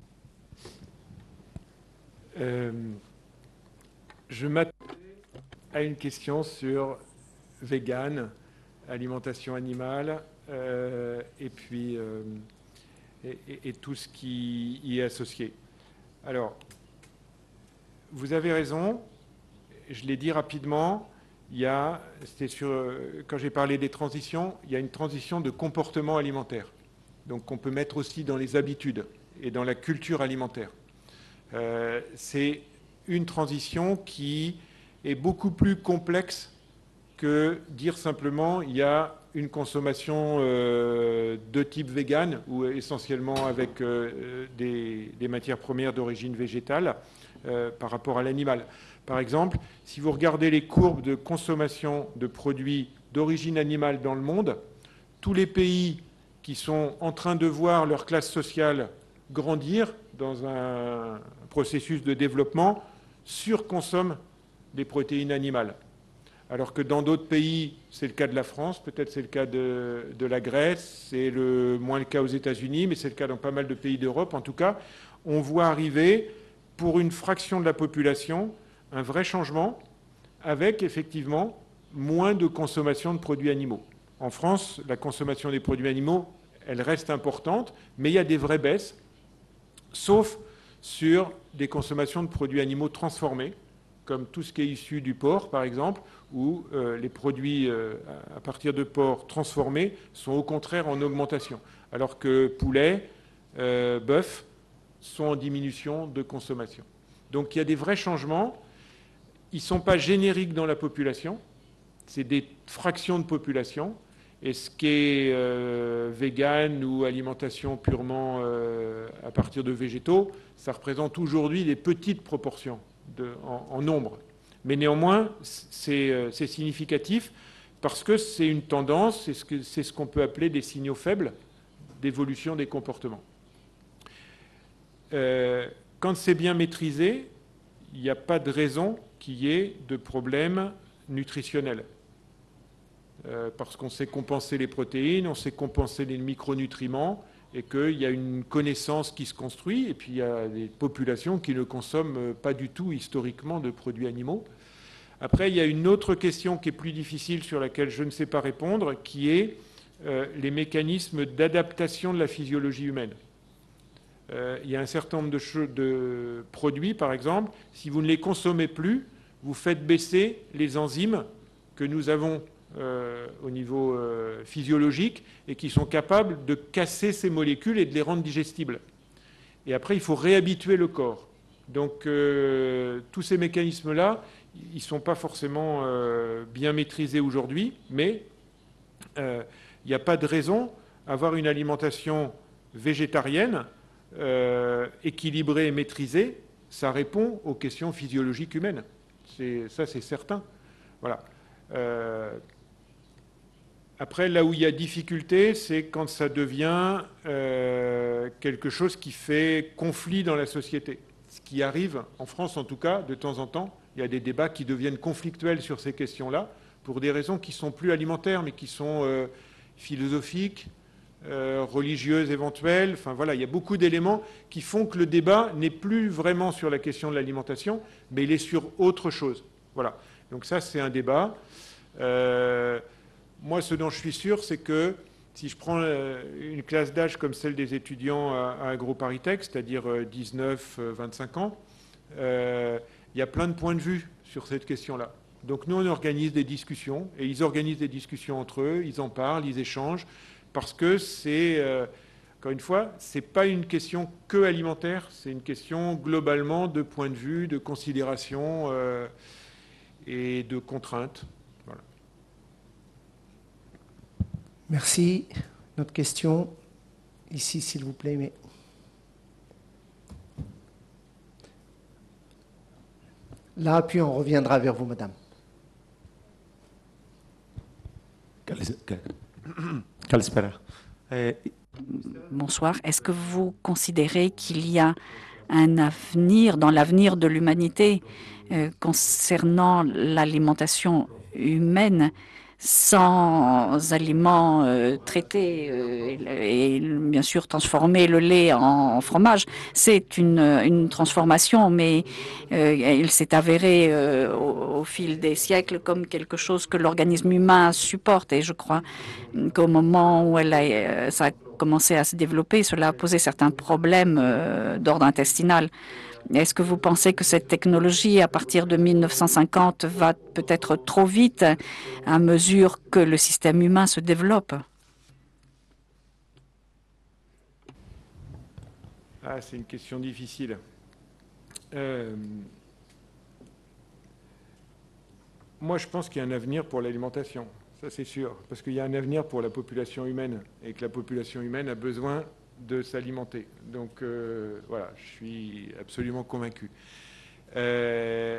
Euh, je m'attendais à une question sur vegan, alimentation animale, euh, et puis euh, et, et tout ce qui y est associé. Alors, vous avez raison, je l'ai dit rapidement, il y a, c'était sur, quand j'ai parlé des transitions, il y a une transition de comportement alimentaire, donc qu'on peut mettre aussi dans les habitudes et dans la culture alimentaire. Euh, c'est une transition qui est beaucoup plus complexe que dire simplement il y a une consommation euh, de type vegan ou essentiellement avec euh, des, des matières premières d'origine végétale euh, par rapport à l'animal. Par exemple, si vous regardez les courbes de consommation de produits d'origine animale dans le monde, tous les pays qui sont en train de voir leur classe sociale grandir dans un processus de développement surconsomment des protéines animales. Alors que dans d'autres pays, c'est le cas de la France, peut-être c'est le cas de, de la Grèce, c'est le, moins le cas aux États-Unis, mais c'est le cas dans pas mal de pays d'Europe. En tout cas, on voit arriver, pour une fraction de la population, un vrai changement avec effectivement moins de consommation de produits animaux. En France, la consommation des produits animaux, elle reste importante, mais il y a des vraies baisses, sauf sur des consommations de produits animaux transformés, comme tout ce qui est issu du porc, par exemple, où euh, les produits euh, à partir de porcs transformés sont au contraire en augmentation, alors que poulet, euh, bœuf sont en diminution de consommation. Donc il y a des vrais changements. Ils ne sont pas génériques dans la population. C'est des fractions de population. Et ce qui est euh, vegan ou alimentation purement euh, à partir de végétaux, ça représente aujourd'hui des petites proportions de, en, en nombre. Mais néanmoins, c'est euh, significatif parce que c'est une tendance, c'est ce que, c'est ce qu'on peut appeler des signaux faibles d'évolution des comportements. Euh, quand c'est bien maîtrisé, il n'y a pas de raison qu'il y ait de problèmes nutritionnels. Euh, parce qu'on sait compenser les protéines, on sait compenser les micronutriments, et qu'il y a une connaissance qui se construit, et puis il y a des populations qui ne consomment pas du tout historiquement de produits animaux. Après, il y a une autre question qui est plus difficile, sur laquelle je ne sais pas répondre, qui est euh, les mécanismes d'adaptation de la physiologie humaine. Euh, il y a un certain nombre de, de produits, par exemple, si vous ne les consommez plus, vous faites baisser les enzymes que nous avons Euh, au niveau euh, physiologique et qui sont capables de casser ces molécules et de les rendre digestibles. Et après, il faut réhabituer le corps. Donc, euh, tous ces mécanismes-là, ils ne sont pas forcément euh, bien maîtrisés aujourd'hui, mais euh, il n'y a pas de raison d'avoir une alimentation végétarienne euh, équilibrée et maîtrisée. Ça répond aux questions physiologiques humaines. Ça, c'est certain. Voilà. Euh, Après, là où il y a difficulté, c'est quand ça devient euh, quelque chose qui fait conflit dans la société. Ce qui arrive, en France en tout cas, de temps en temps, il y a des débats qui deviennent conflictuels sur ces questions-là, pour des raisons qui ne sont plus alimentaires, mais qui sont euh, philosophiques, euh, religieuses éventuelles. Enfin voilà, il y a beaucoup d'éléments qui font que le débat n'est plus vraiment sur la question de l'alimentation, mais il est sur autre chose. Voilà. Donc ça, c'est un débat. Euh, Moi, ce dont je suis sûr, c'est que si je prends une classe d'âge comme celle des étudiants à AgroParisTech, c'est-à-dire dix-neuf à vingt-cinq ans, euh, il y a plein de points de vue sur cette question-là. Donc nous, on organise des discussions, et ils organisent des discussions entre eux, ils en parlent, ils échangent, parce que c'est, euh, encore une fois, ce n'est pas une question que alimentaire, c'est une question globalement de point de vue, de considération euh, et de contraintes. Merci. Notre question, ici, s'il vous plaît. Mais... Là, puis on reviendra vers vous, madame. Bonsoir. Est-ce que vous considérez qu'il y a un avenir, dans l'avenir de l'humanité, euh, concernant l'alimentation humaine, sans aliments euh, traités euh, et, et bien sûr transformer le lait en, en fromage? C'est une, une transformation, mais euh, il s'est avéré euh, au, au fil des siècles comme quelque chose que l'organisme humain supporte. Et je crois qu'au moment où elle a, ça a commencé à se développer, cela a posé certains problèmes euh, d'ordre intestinal. Est-ce que vous pensez que cette technologie, à partir de mille neuf cent cinquante, va peut-être trop vite à mesure que le système humain se développe? Ah, c'est une question difficile. Euh, moi, je pense qu'il y a un avenir pour l'alimentation, ça c'est sûr, parce qu'il y a un avenir pour la population humaine, et que la population humaine a besoin de s'alimenter. Donc euh, voilà, je suis absolument convaincu. Euh,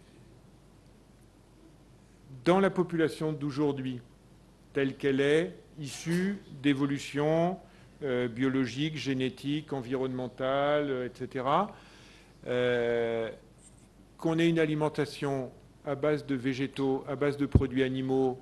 dans la population d'aujourd'hui, telle qu'elle est, issue d'évolutions euh, biologiques, génétiques, environnementales, euh, et cetera, euh, qu'on ait une alimentation à base de végétaux, à base de produits animaux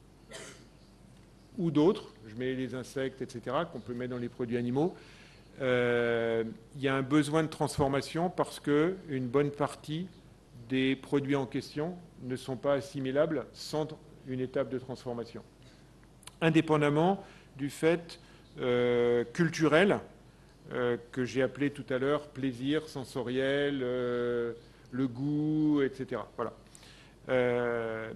ou d'autres, je mets les insectes, et cetera, qu'on peut mettre dans les produits animaux, euh, il y a un besoin de transformation parce qu'une bonne partie des produits en question ne sont pas assimilables sans une étape de transformation. Indépendamment du fait euh, culturel euh, que j'ai appelé tout à l'heure plaisir sensoriel, euh, le goût, et cetera. Voilà. Euh,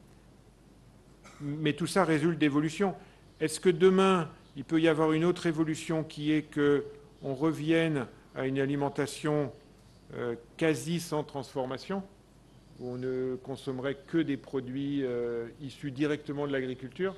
mais tout ça résulte d'évolution. Est-ce que demain, il peut y avoir une autre évolution qui est qu'on revienne à une alimentation euh, quasi sans transformation, où on ne consommerait que des produits euh, issus directement de l'agriculture.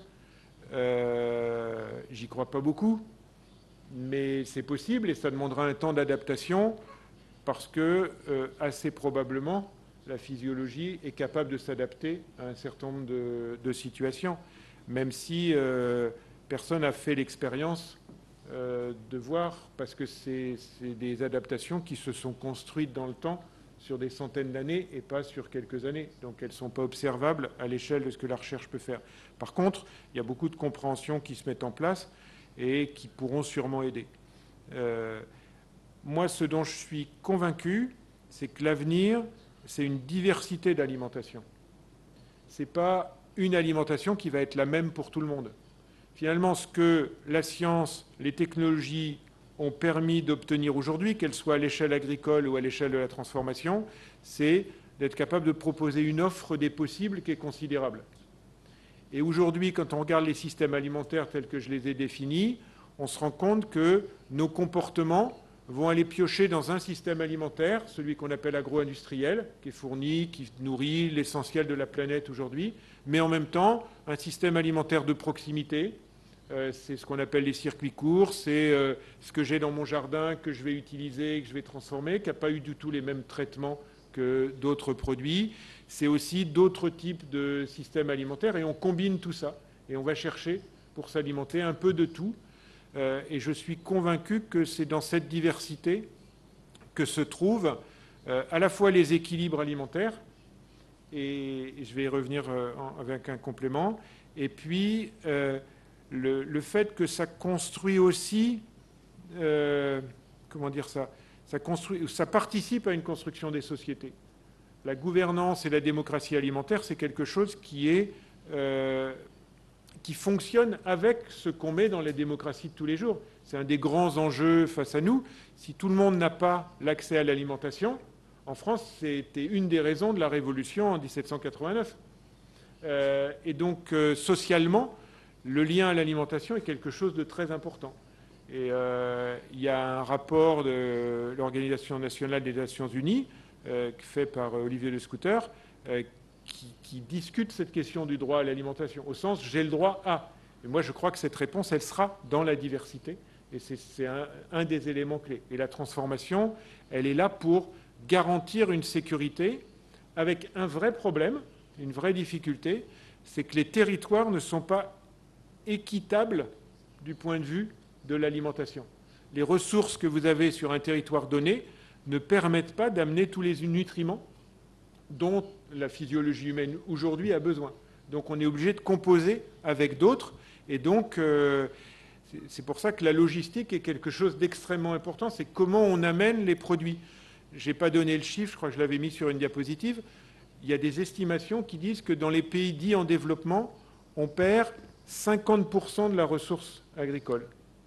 Euh, J'y crois pas beaucoup, mais c'est possible et ça demandera un temps d'adaptation parce que, euh, assez probablement, la physiologie est capable de s'adapter à un certain nombre de, de situations, même si euh, personne n'a fait l'expérience euh, de voir, parce que c'est des adaptations qui se sont construites dans le temps sur des centaines d'années et pas sur quelques années. Donc elles ne sont pas observables à l'échelle de ce que la recherche peut faire. Par contre, il y a beaucoup de compréhensions qui se mettent en place et qui pourront sûrement aider. Euh, moi, ce dont je suis convaincu, c'est que l'avenir, c'est une diversité d'alimentation. Ce n'est pas une alimentation qui va être la même pour tout le monde. Finalement, ce que la science, les technologies ont permis d'obtenir aujourd'hui, qu'elles soient à l'échelle agricole ou à l'échelle de la transformation, c'est d'être capable de proposer une offre des possibles qui est considérable. Et aujourd'hui, quand on regarde les systèmes alimentaires tels que je les ai définis, on se rend compte que nos comportements vont aller piocher dans un système alimentaire, celui qu'on appelle agro-industriel, qui est fourni, qui nourrit l'essentiel de la planète aujourd'hui, mais en même temps, un système alimentaire de proximité. Euh, c'est ce qu'on appelle les circuits courts, c'est euh, ce que j'ai dans mon jardin, que je vais utiliser, que je vais transformer, qui n'a pas eu du tout les mêmes traitements que d'autres produits. C'est aussi d'autres types de systèmes alimentaires, et on combine tout ça, et on va chercher, pour s'alimenter, un peu de tout. Euh, et je suis convaincu que c'est dans cette diversité que se trouvent euh, à la fois les équilibres alimentaires, et, et je vais y revenir euh, en, avec un complément, et puis euh, le, le fait que ça construit aussi, euh, comment dire ça, ça, construit, ça participe à une construction des sociétés. La gouvernance et la démocratie alimentaire, c'est quelque chose qui est... Euh, qui fonctionne avec ce qu'on met dans les démocraties de tous les jours. C'est un des grands enjeux face à nous. Si tout le monde n'a pas l'accès à l'alimentation, en France, c'était une des raisons de la Révolution en mille sept cent quatre-vingt-neuf. Euh, et donc, euh, socialement, le lien à l'alimentation est quelque chose de très important. Et euh, il y a un rapport de l'Organisation nationale des Nations Unies, euh, fait par Olivier Le Scoutteur, euh, Qui, qui discute cette question du droit à l'alimentation, au sens « j'ai le droit à ». Et moi, je crois que cette réponse, elle sera dans la diversité, et c'est un, un des éléments clés. Et la transformation, elle est là pour garantir une sécurité avec un vrai problème, une vraie difficulté, c'est que les territoires ne sont pas équitables du point de vue de l'alimentation. Les ressources que vous avez sur un territoire donné ne permettent pas d'amener tous les nutriments dont la physiologie humaine aujourd'hui a besoin. Donc on est obligé de composer avec d'autres, et donc euh, c'est pour ça que la logistique est quelque chose d'extrêmement important, c'est comment on amène les produits. Je n'ai pas donné le chiffre, je crois que je l'avais mis sur une diapositive. Il y a des estimations qui disent que dans les pays dits en développement, on perd cinquante pour cent de la ressource agricole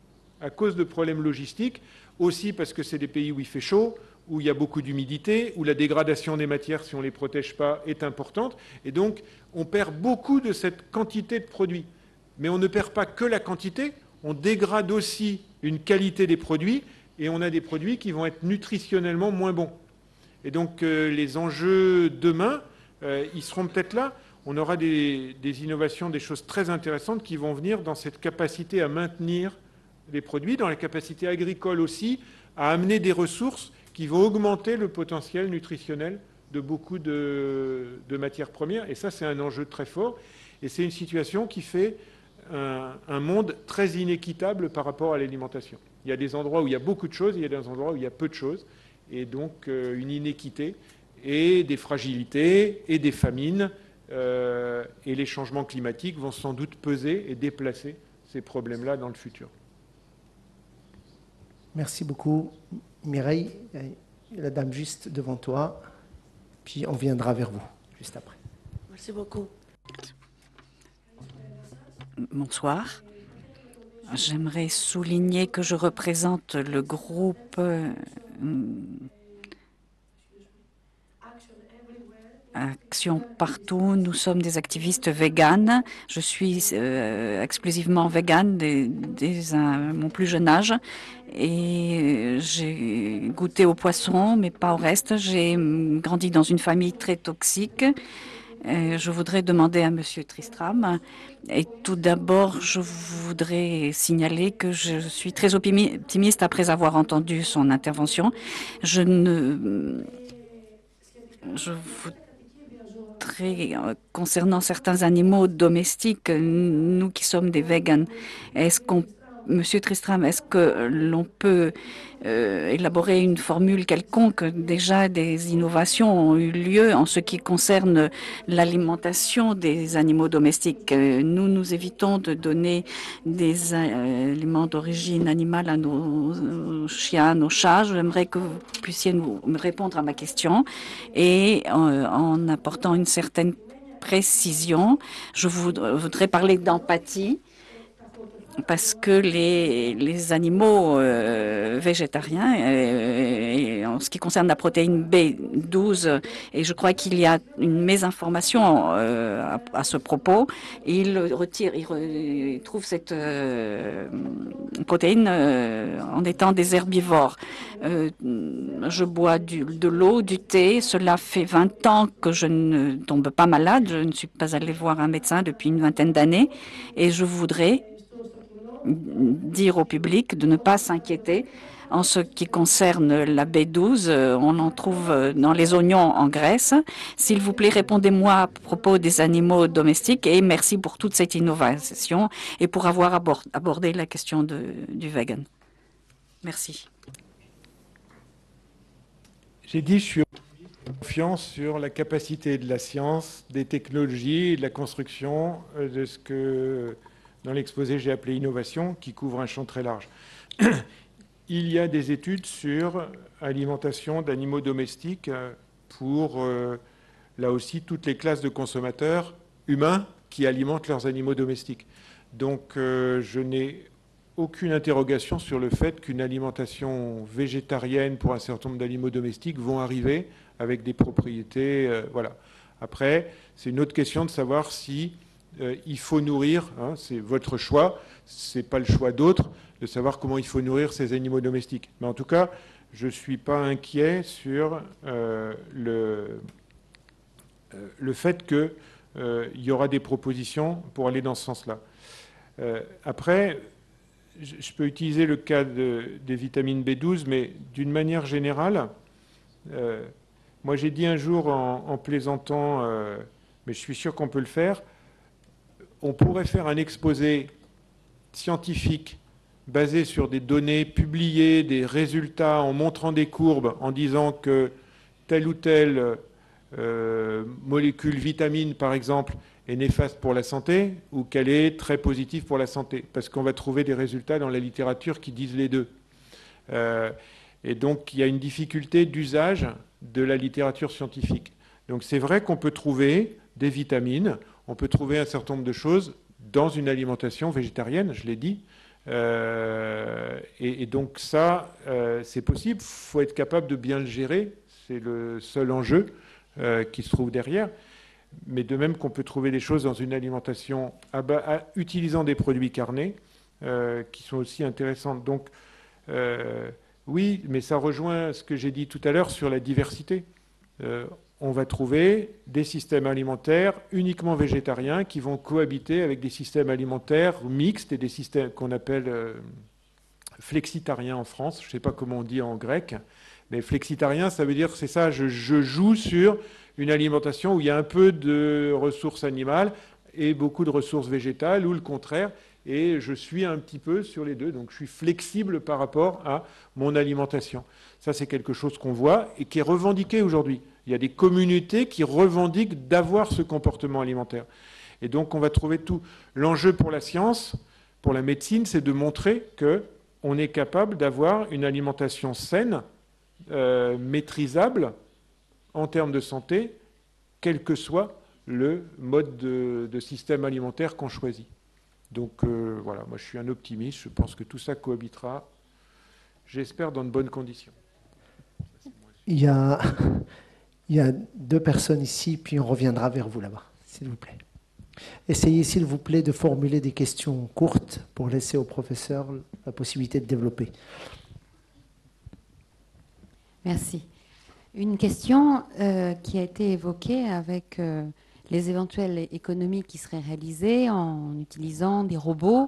à cause de problèmes logistiques, aussi parce que c'est des pays où il fait chaud, où il y a beaucoup d'humidité, où la dégradation des matières, si on ne les protège pas, est importante. Et donc, on perd beaucoup de cette quantité de produits. Mais on ne perd pas que la quantité, on dégrade aussi une qualité des produits, et on a des produits qui vont être nutritionnellement moins bons. Et donc, euh, les enjeux demain, euh, ils seront peut-être là. On aura des, des innovations, des choses très intéressantes qui vont venir dans cette capacité à maintenir les produits, dans la capacité agricole aussi, à amener des ressources qui vont augmenter le potentiel nutritionnel de beaucoup de, de matières premières. Et ça, c'est un enjeu très fort. Et c'est une situation qui fait un, un monde très inéquitable par rapport à l'alimentation. Il y a des endroits où il y a beaucoup de choses, il y a des endroits où il y a peu de choses. Et donc, euh, une inéquité et des fragilités et des famines. Euh, et les changements climatiques vont sans doute peser et déplacer ces problèmes-là dans le futur. Merci beaucoup, Mireille. La dame juste devant toi, puis on viendra vers vous juste après. Merci beaucoup. Bonsoir. J'aimerais souligner que je représente le groupe euh, action partout. Nous sommes des activistes véganes. Je suis euh, exclusivement végane dès, dès un, mon plus jeune âge. Et j'ai goûté au poisson, mais pas au reste. J'ai grandi dans une famille très toxique. Et je voudrais demander à Monsieur Tristram. Et tout d'abord, je voudrais signaler que je suis très optimiste après avoir entendu son intervention. Je ne... Je voudrais, concernant certains animaux domestiques, nous qui sommes des végans, est-ce qu'on Monsieur Tristram, est-ce que l'on peut euh, élaborer une formule quelconque? Déjà, des innovations ont eu lieu en ce qui concerne l'alimentation des animaux domestiques. Nous, nous évitons de donner des euh, aliments d'origine animale à nos chiens, à nos chats. J'aimerais que vous puissiez nous me répondre à ma question et euh, en apportant une certaine précision. Je voudrais, voudrais parler d'empathie, parce que les, les animaux euh, végétariens, euh, et en ce qui concerne la protéine B douze, et je crois qu'il y a une mésinformation euh, à, à ce propos, ils retirent, ils, re, ils trouvent cette euh, protéine euh, en étant des herbivores. Euh, je bois du, de l'eau, du thé. Cela fait vingt ans que je ne tombe pas malade. Je ne suis pas allée voir un médecin depuis une vingtaine d'années, et je voudrais dire au public de ne pas s'inquiéter. En ce qui concerne la B douze, on en trouve dans les oignons en Grèce. S'il vous plaît, répondez-moi à propos des animaux domestiques et merci pour toute cette innovation et pour avoir abordé la question de, du vegan. Merci. J'ai dit, je suis confiance sur la capacité de la science, des technologies et de la construction de ce que dans l'exposé, j'ai appelé innovation, qui couvre un champ très large. Il y a des études sur alimentation d'animaux domestiques pour, euh, là aussi, toutes les classes de consommateurs humains qui alimentent leurs animaux domestiques. Donc, euh, je n'ai aucune interrogation sur le fait qu'une alimentation végétarienne pour un certain nombre d'animaux domestiques vont arriver avec des propriétés. Euh, voilà. Après, c'est une autre question de savoir si Euh, il faut nourrir, hein, c'est votre choix, ce n'est pas le choix d'autres, de savoir comment il faut nourrir ces animaux domestiques. Mais en tout cas, je ne suis pas inquiet sur euh, le, euh, le fait qu'il euh, y aura des propositions pour aller dans ce sens-là. Euh, après, je, je peux utiliser le cas de, des vitamines B douze, mais d'une manière générale, euh, moi j'ai dit un jour en, en plaisantant, euh, mais je suis sûr qu'on peut le faire, on pourrait faire un exposé scientifique basé sur des données publiées, des résultats, en montrant des courbes, en disant que telle ou telle euh, molécule, vitamine par exemple, est néfaste pour la santé ou qu'elle est très positive pour la santé. Parce qu'on va trouver des résultats dans la littérature qui disent les deux. Euh, et donc il y a une difficulté d'usage de la littérature scientifique. Donc c'est vrai qu'on peut trouver des vitamines, on peut trouver un certain nombre de choses dans une alimentation végétarienne, je l'ai dit. Euh, et, et donc ça, euh, c'est possible. Il faut être capable de bien le gérer. C'est le seul enjeu euh, qui se trouve derrière. Mais de même qu'on peut trouver des choses dans une alimentation à bas, à, utilisant des produits carnés euh, qui sont aussi intéressantes. Donc euh, oui, mais ça rejoint ce que j'ai dit tout à l'heure sur la diversité. Euh, on va trouver des systèmes alimentaires uniquement végétariens qui vont cohabiter avec des systèmes alimentaires mixtes et des systèmes qu'on appelle euh, flexitariens en France. Je ne sais pas comment on dit en grec, mais flexitarien, ça veut dire, c'est ça, je, je joue sur une alimentation où il y a un peu de ressources animales et beaucoup de ressources végétales, ou le contraire, et je suis un petit peu sur les deux. Donc je suis flexible par rapport à mon alimentation. Ça, c'est quelque chose qu'on voit et qui est revendiqué aujourd'hui. Il y a des communautés qui revendiquent d'avoir ce comportement alimentaire. Et donc, on va trouver tout. L'enjeu pour la science, pour la médecine, c'est de montrer qu'on est capable d'avoir une alimentation saine, euh, maîtrisable en termes de santé, quel que soit le mode de, de système alimentaire qu'on choisit. Donc, euh, voilà, moi, je suis un optimiste. Je pense que tout ça cohabitera, j'espère, dans de bonnes conditions. Il y a... Il y a deux personnes ici, puis on reviendra vers vous là-bas, s'il vous plaît. Essayez, s'il vous plaît, de formuler des questions courtes pour laisser au professeur la possibilité de développer. Merci. Une question euh, qui a été évoquée avec euh, les éventuelles économies qui seraient réalisées en utilisant des robots,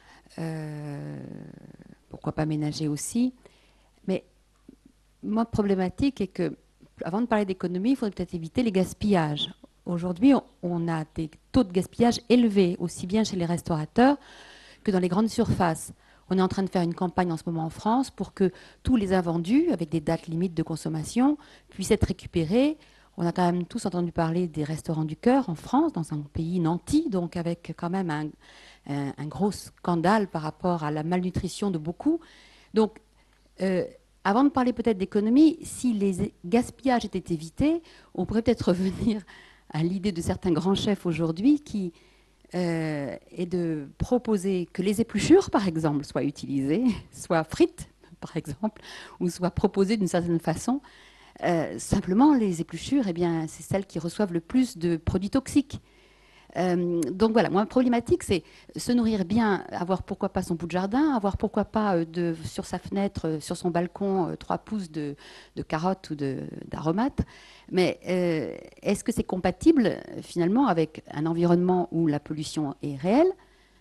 euh, pourquoi pas ménagers aussi. Mais ma problématique est que, avant de parler d'économie, il faudrait peut-être éviter les gaspillages. Aujourd'hui, on a des taux de gaspillage élevés, aussi bien chez les restaurateurs que dans les grandes surfaces. On est en train de faire une campagne en ce moment en France pour que tous les invendus, avec des dates limites de consommation, puissent être récupérés. On a quand même tous entendu parler des restaurants du cœur en France, dans un pays nanti, donc avec quand même un, un, un gros scandale par rapport à la malnutrition de beaucoup. Donc, euh, avant de parler peut-être d'économie, si les gaspillages étaient évités, on pourrait peut-être revenir à l'idée de certains grands chefs aujourd'hui qui euh, est de proposer que les épluchures, par exemple, soient utilisées, soient frites, par exemple, ou soient proposées d'une certaine façon. Euh, simplement, les épluchures, eh bien, c'est celles qui reçoivent le plus de produits toxiques. Euh, donc voilà, moi, ma problématique, c'est se nourrir bien, avoir pourquoi pas son bout de jardin, avoir pourquoi pas euh, de, sur sa fenêtre, euh, sur son balcon, euh, trois pouces de, de carottes ou d'aromates. Mais euh, est-ce que c'est compatible finalement avec un environnement où la pollution est réelle?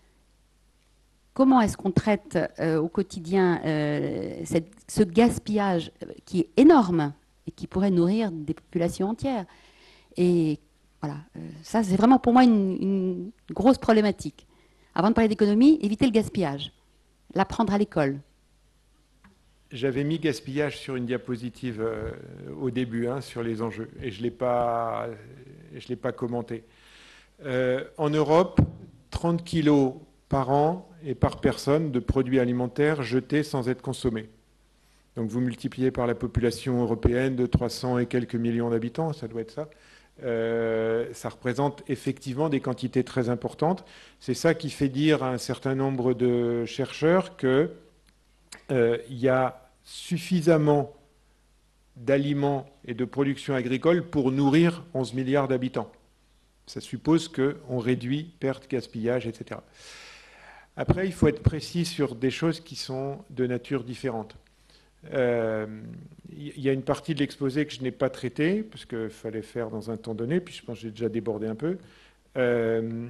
Comment est-ce qu'on traite euh, au quotidien euh, cette, ce gaspillage qui est énorme et qui pourrait nourrir des populations entières? Et voilà, euh, ça c'est vraiment pour moi une, une grosse problématique. Avant de parler d'économie, éviter le gaspillage, l'apprendre à l'école. J'avais mis gaspillage sur une diapositive euh, au début, hein, sur les enjeux, et je ne l'ai pas, je l'ai pas commenté. Euh, en Europe, trente kilos par an et par personne de produits alimentaires jetés sans être consommés. Donc vous multipliez par la population européenne de trois cents et quelques millions d'habitants, ça doit être ça. Euh, ça représente effectivement des quantités très importantes. C'est ça qui fait dire à un certain nombre de chercheurs qu'il euh, y a suffisamment d'aliments et de production agricole pour nourrir onze milliards d'habitants. Ça suppose qu'on réduit perte, gaspillage, et cetera. Après, il faut être précis sur des choses qui sont de nature différente. Euh, il y a une partie de l'exposé que je n'ai pas traitée, parce qu'il fallait faire dans un temps donné, puis je pense que j'ai déjà débordé un peu. Euh,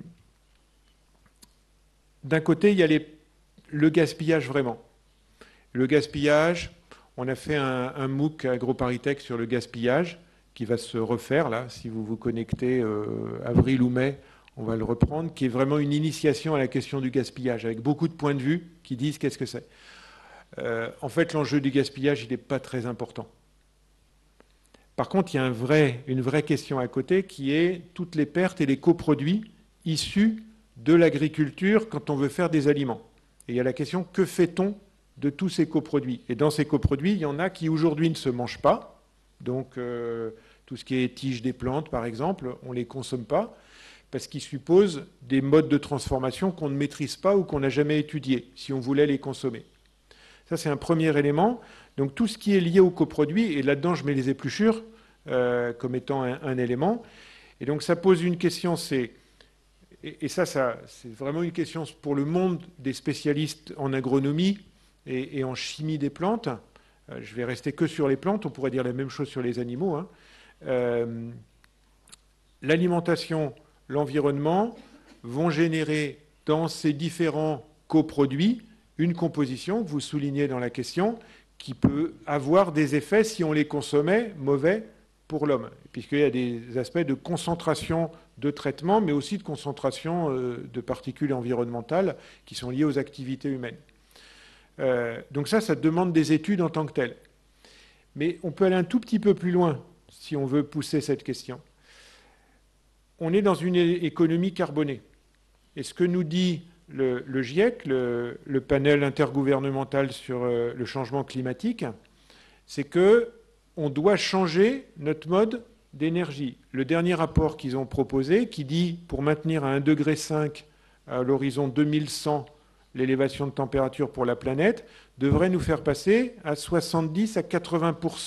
D'un côté, il y a les, le gaspillage vraiment. Le gaspillage, on a fait un, un MOOC à AgroParisTech sur le gaspillage, qui va se refaire, là, si vous vous connectez euh, avril ou mai, on va le reprendre, qui est vraiment une initiation à la question du gaspillage, avec beaucoup de points de vue qui disent qu'est-ce que c'est. Euh, en fait, l'enjeu du gaspillage, il n'est pas très important. Par contre, il y a un vrai, une vraie question à côté qui est toutes les pertes et les coproduits issus de l'agriculture quand on veut faire des aliments. Et il y a la question, que fait-on de tous ces coproduits? Et dans ces coproduits, il y en a qui aujourd'hui ne se mangent pas. Donc, euh, tout ce qui est tiges des plantes, par exemple, on ne les consomme pas parce qu'ils supposent des modes de transformation qu'on ne maîtrise pas ou qu'on n'a jamais étudiés si on voulait les consommer. Ça, c'est un premier élément. Donc, tout ce qui est lié aux coproduits, et là-dedans, je mets les épluchures euh, comme étant un, un élément. Et donc, ça pose une question, c'est... Et, et ça, ça c'est vraiment une question pour le monde des spécialistes en agronomie et, et en chimie des plantes. Euh, je vais rester que sur les plantes, on pourrait dire la même chose sur les animaux. Hein. Euh, L'alimentation, l'environnement vont générer dans ces différents coproduits une composition, que vous soulignez dans la question, qui peut avoir des effets, si on les consommait, mauvais pour l'homme, puisqu'il y a des aspects de concentration de traitement, mais aussi de concentration de particules environnementales qui sont liées aux activités humaines. Euh, donc ça, ça demande des études en tant que telles. Mais on peut aller un tout petit peu plus loin, si on veut pousser cette question. On est dans une économie carbonée. Et ce que nous dit le, le GIEC, le, le panel intergouvernemental sur euh, le changement climatique, c'est qu'on doit changer notre mode d'énergie. Le dernier rapport qu'ils ont proposé, qui dit pour maintenir à un degré cinq à l'horizon deux mille cent l'élévation de température pour la planète, devrait nous faire passer à soixante-dix à quatre-vingts pour cent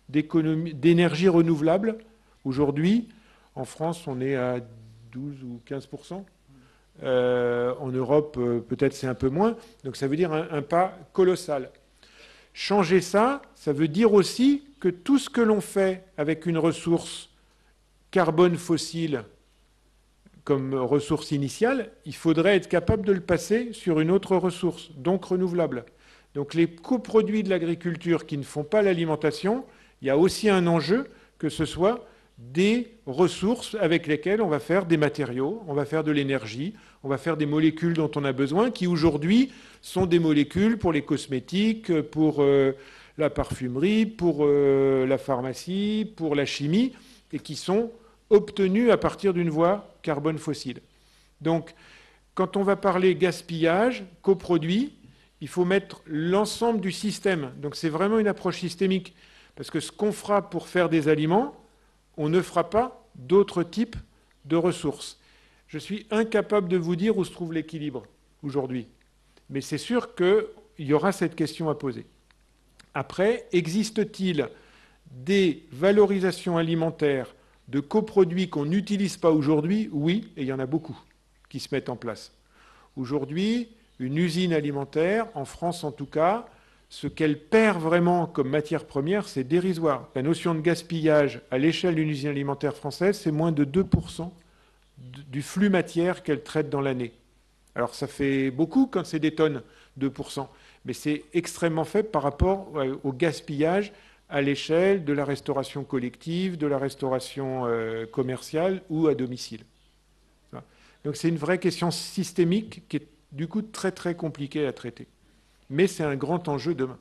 d'énergie renouvelable. Aujourd'hui, en France, on est à douze ou quinze pour cent. Euh, en Europe, euh, peut-être c'est un peu moins. Donc ça veut dire un, un pas colossal. Changer ça, ça veut dire aussi que tout ce que l'on fait avec une ressource carbone fossile comme ressource initiale, il faudrait être capable de le passer sur une autre ressource, donc renouvelable. Donc les coproduits de l'agriculture qui ne font pas l'alimentation, il y a aussi un enjeu que ce soit des ressources avec lesquelles on va faire des matériaux, on va faire de l'énergie, on va faire des molécules dont on a besoin, qui aujourd'hui sont des molécules pour les cosmétiques, pour euh, la parfumerie, pour euh, la pharmacie, pour la chimie, et qui sont obtenues à partir d'une voie carbone fossile. Donc, quand on va parler gaspillage, coproduits, il faut mettre l'ensemble du système. Donc c'est vraiment une approche systémique. Parce que ce qu'on fera pour faire des aliments, on ne fera pas d'autres types de ressources. Je suis incapable de vous dire où se trouve l'équilibre aujourd'hui. Mais c'est sûr qu'il y aura cette question à poser. Après, existe-t-il des valorisations alimentaires de coproduits qu'on n'utilise pas aujourd'hui? Oui, et il y en a beaucoup qui se mettent en place. Aujourd'hui, une usine alimentaire, en France en tout cas, ce qu'elle perd vraiment comme matière première, c'est dérisoire. La notion de gaspillage à l'échelle d'une usine alimentaire française, c'est moins de deux pour cent du flux matière qu'elle traite dans l'année. Alors ça fait beaucoup quand c'est des tonnes, deux pour cent, mais c'est extrêmement faible par rapport au gaspillage à l'échelle de la restauration collective, de la restauration euh, commerciale ou à domicile. Voilà. Donc c'est une vraie question systémique qui est du coup très très compliquée à traiter. Mais c'est un grand enjeu demain.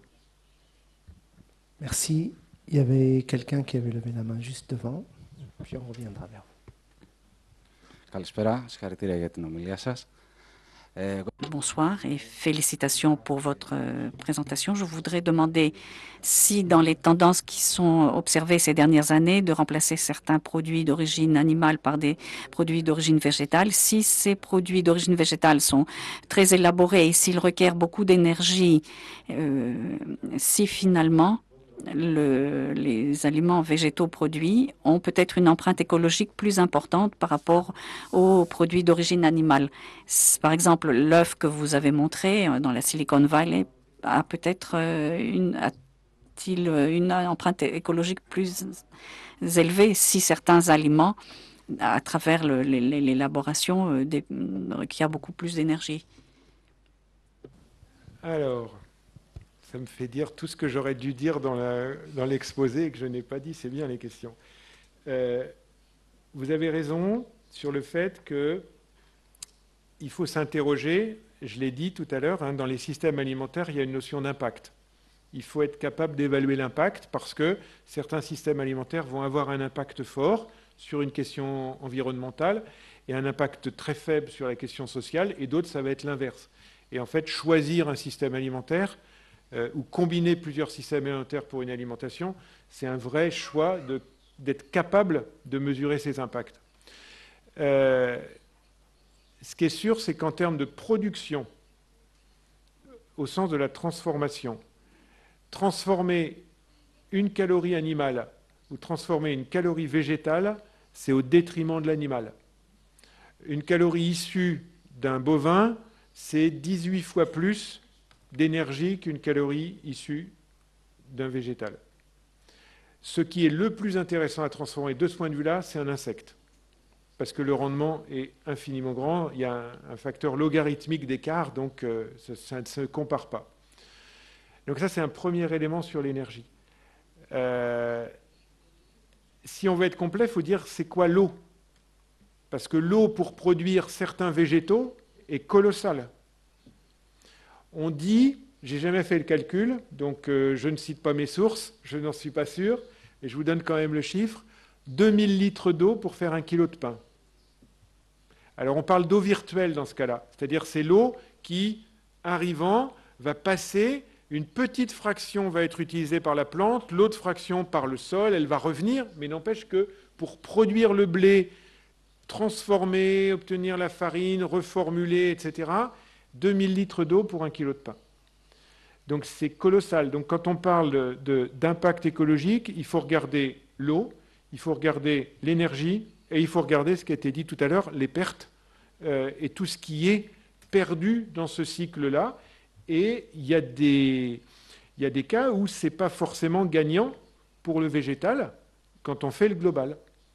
Merci. Il y avait quelqu'un qui avait levé la main juste devant, puis on reviendra vers vous. Καλησπέρα, συγχαρητήρια για την ομιλία σας. Bonsoir et félicitations pour votre présentation. Je voudrais demander si dans les tendances qui sont observées ces dernières années de remplacer certains produits d'origine animale par des produits d'origine végétale, si ces produits d'origine végétale sont très élaborés et s'ils requièrent beaucoup d'énergie, euh, si finalement Le, les aliments végétaux produits ont peut-être une empreinte écologique plus importante par rapport aux produits d'origine animale. Par exemple, l'œuf que vous avez montré dans la Silicon Valley a peut-être une, a-t-il une empreinte écologique plus élevée si certains aliments, à travers le, l'élaboration, requièrent beaucoup plus d'énergie. Alors, ça me fait dire tout ce que j'aurais dû dire dans, la, dans l'exposé et que je n'ai pas dit. C'est bien les questions. Euh, vous avez raison sur le fait qu'il faut s'interroger, je l'ai dit tout à l'heure, hein, dans les systèmes alimentaires, il y a une notion d'impact. Il faut être capable d'évaluer l'impact parce que certains systèmes alimentaires vont avoir un impact fort sur une question environnementale et un impact très faible sur la question sociale, et d'autres, ça va être l'inverse. Et en fait, choisir un système alimentaire Euh, ou combiner plusieurs systèmes alimentaires pour une alimentation, c'est un vrai choix de, d'être capable de mesurer ces impacts. Euh, ce qui est sûr, c'est qu'en termes de production, au sens de la transformation, transformer une calorie animale ou transformer une calorie végétale, c'est au détriment de l'animal. Une calorie issue d'un bovin, c'est dix-huit fois plus d'énergie qu'une calorie issue d'un végétal. Ce qui est le plus intéressant à transformer de ce point de vue-là, c'est un insecte. Parce que le rendement est infiniment grand, il y a un, un facteur logarithmique d'écart, donc euh, ça, ça ne se compare pas. Donc ça, c'est un premier élément sur l'énergie. Euh, si on veut être complet, il faut dire c'est quoi l'eau. Parce que l'eau, pour produire certains végétaux, est colossale. On dit, j'ai jamais fait le calcul, donc euh, je ne cite pas mes sources, je n'en suis pas sûr, et je vous donne quand même le chiffre, deux mille litres d'eau pour faire un kilo de pain. Alors on parle d'eau virtuelle dans ce cas-là, c'est-à-dire c'est l'eau qui, arrivant, va passer, une petite fraction va être utilisée par la plante, l'autre fraction par le sol, elle va revenir, mais n'empêche que pour produire le blé, transformer, obtenir la farine, reformuler, et cetera, deux mille litres d'eau pour un kilo de pain. Donc c'est colossal. Donc quand on parle d'impact écologique, il faut regarder l'eau, il faut regarder l'énergie et il faut regarder ce qui a été dit tout à l'heure, les pertes euh, et tout ce qui est perdu dans ce cycle-là. Et il y a des, il y a des cas où ce n'est pas forcément gagnant pour le végétal quand on fait le global.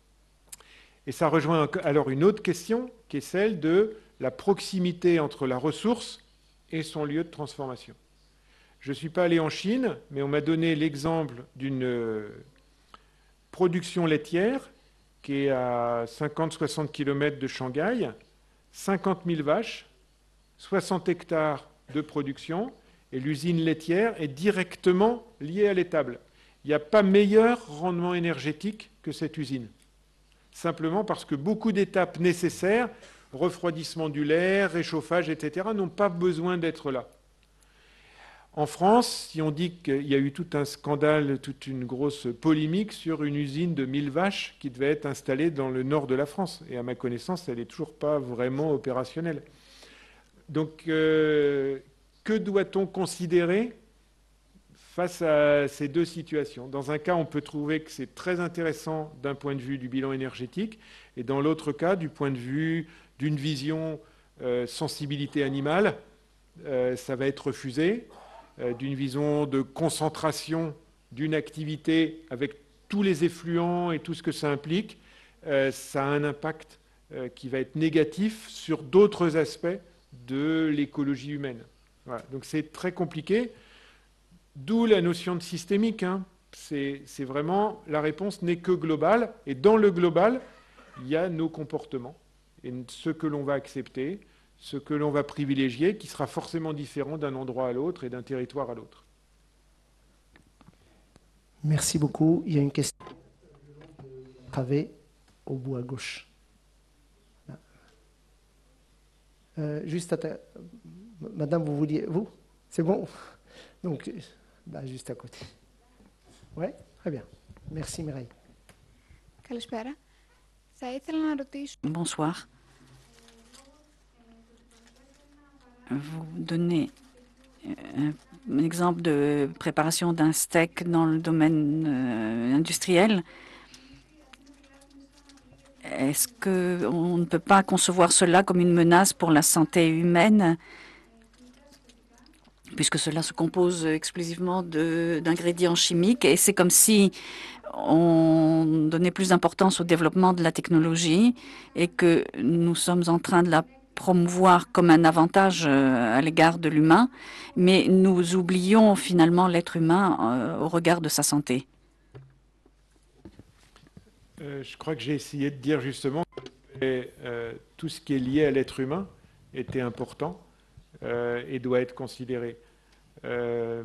Et ça rejoint alors une autre question qui est celle de la proximité entre la ressource et son lieu de transformation. Je ne suis pas allé en Chine, mais on m'a donné l'exemple d'une production laitière qui est à cinquante à soixante kilomètres de Shanghai, cinquante mille vaches, soixante hectares de production, et l'usine laitière est directement liée à l'étable. Il n'y a pas meilleur rendement énergétique que cette usine. Simplement parce que beaucoup d'étapes nécessaires, refroidissement du lait, réchauffage, et cetera, n'ont pas besoin d'être là. En France, si on dit qu'il y a eu tout un scandale, toute une grosse polémique sur une usine de mille vaches qui devait être installée dans le nord de la France. Et à ma connaissance, elle n'est toujours pas vraiment opérationnelle. Donc, euh, que doit-on considérer face à ces deux situations? Dans un cas, on peut trouver que c'est très intéressant d'un point de vue du bilan énergétique, et dans l'autre cas, du point de vue d'une vision euh, sensibilité animale, euh, ça va être refusé. Euh, d'une vision de concentration d'une activité avec tous les effluents et tout ce que ça implique, euh, ça a un impact euh, qui va être négatif sur d'autres aspects de l'écologie humaine. Voilà. Donc c'est très compliqué, d'où la notion de systémique. Hein. C'est, c'est vraiment, la réponse n'est que globale, et dans le global, il y a nos comportements, et ce que l'on va accepter, ce que l'on va privilégier, qui sera forcément différent d'un endroit à l'autre et d'un territoire à l'autre. Merci beaucoup. Il y a une question travée au bout à gauche. Euh, juste à ta... Madame, vous vouliez... Vous? C'est bon? Donc, bah, juste à côté. Oui, très bien. Merci Mireille. Bonsoir. Vous donnez un exemple de préparation d'un steak dans le domaine euh, industriel. Est-ce qu'on ne peut pas concevoir cela comme une menace pour la santé humaine, puisque cela se compose exclusivement d'ingrédients chimiques, et c'est comme si on donnait plus d'importance au développement de la technologie et que nous sommes en train de la promouvoir comme un avantage à l'égard de l'humain, mais nous oublions finalement l'être humain au regard de sa santé. Euh, je crois que j'ai essayé de dire justement que euh, tout ce qui est lié à l'être humain était important euh, et doit être considéré. Euh,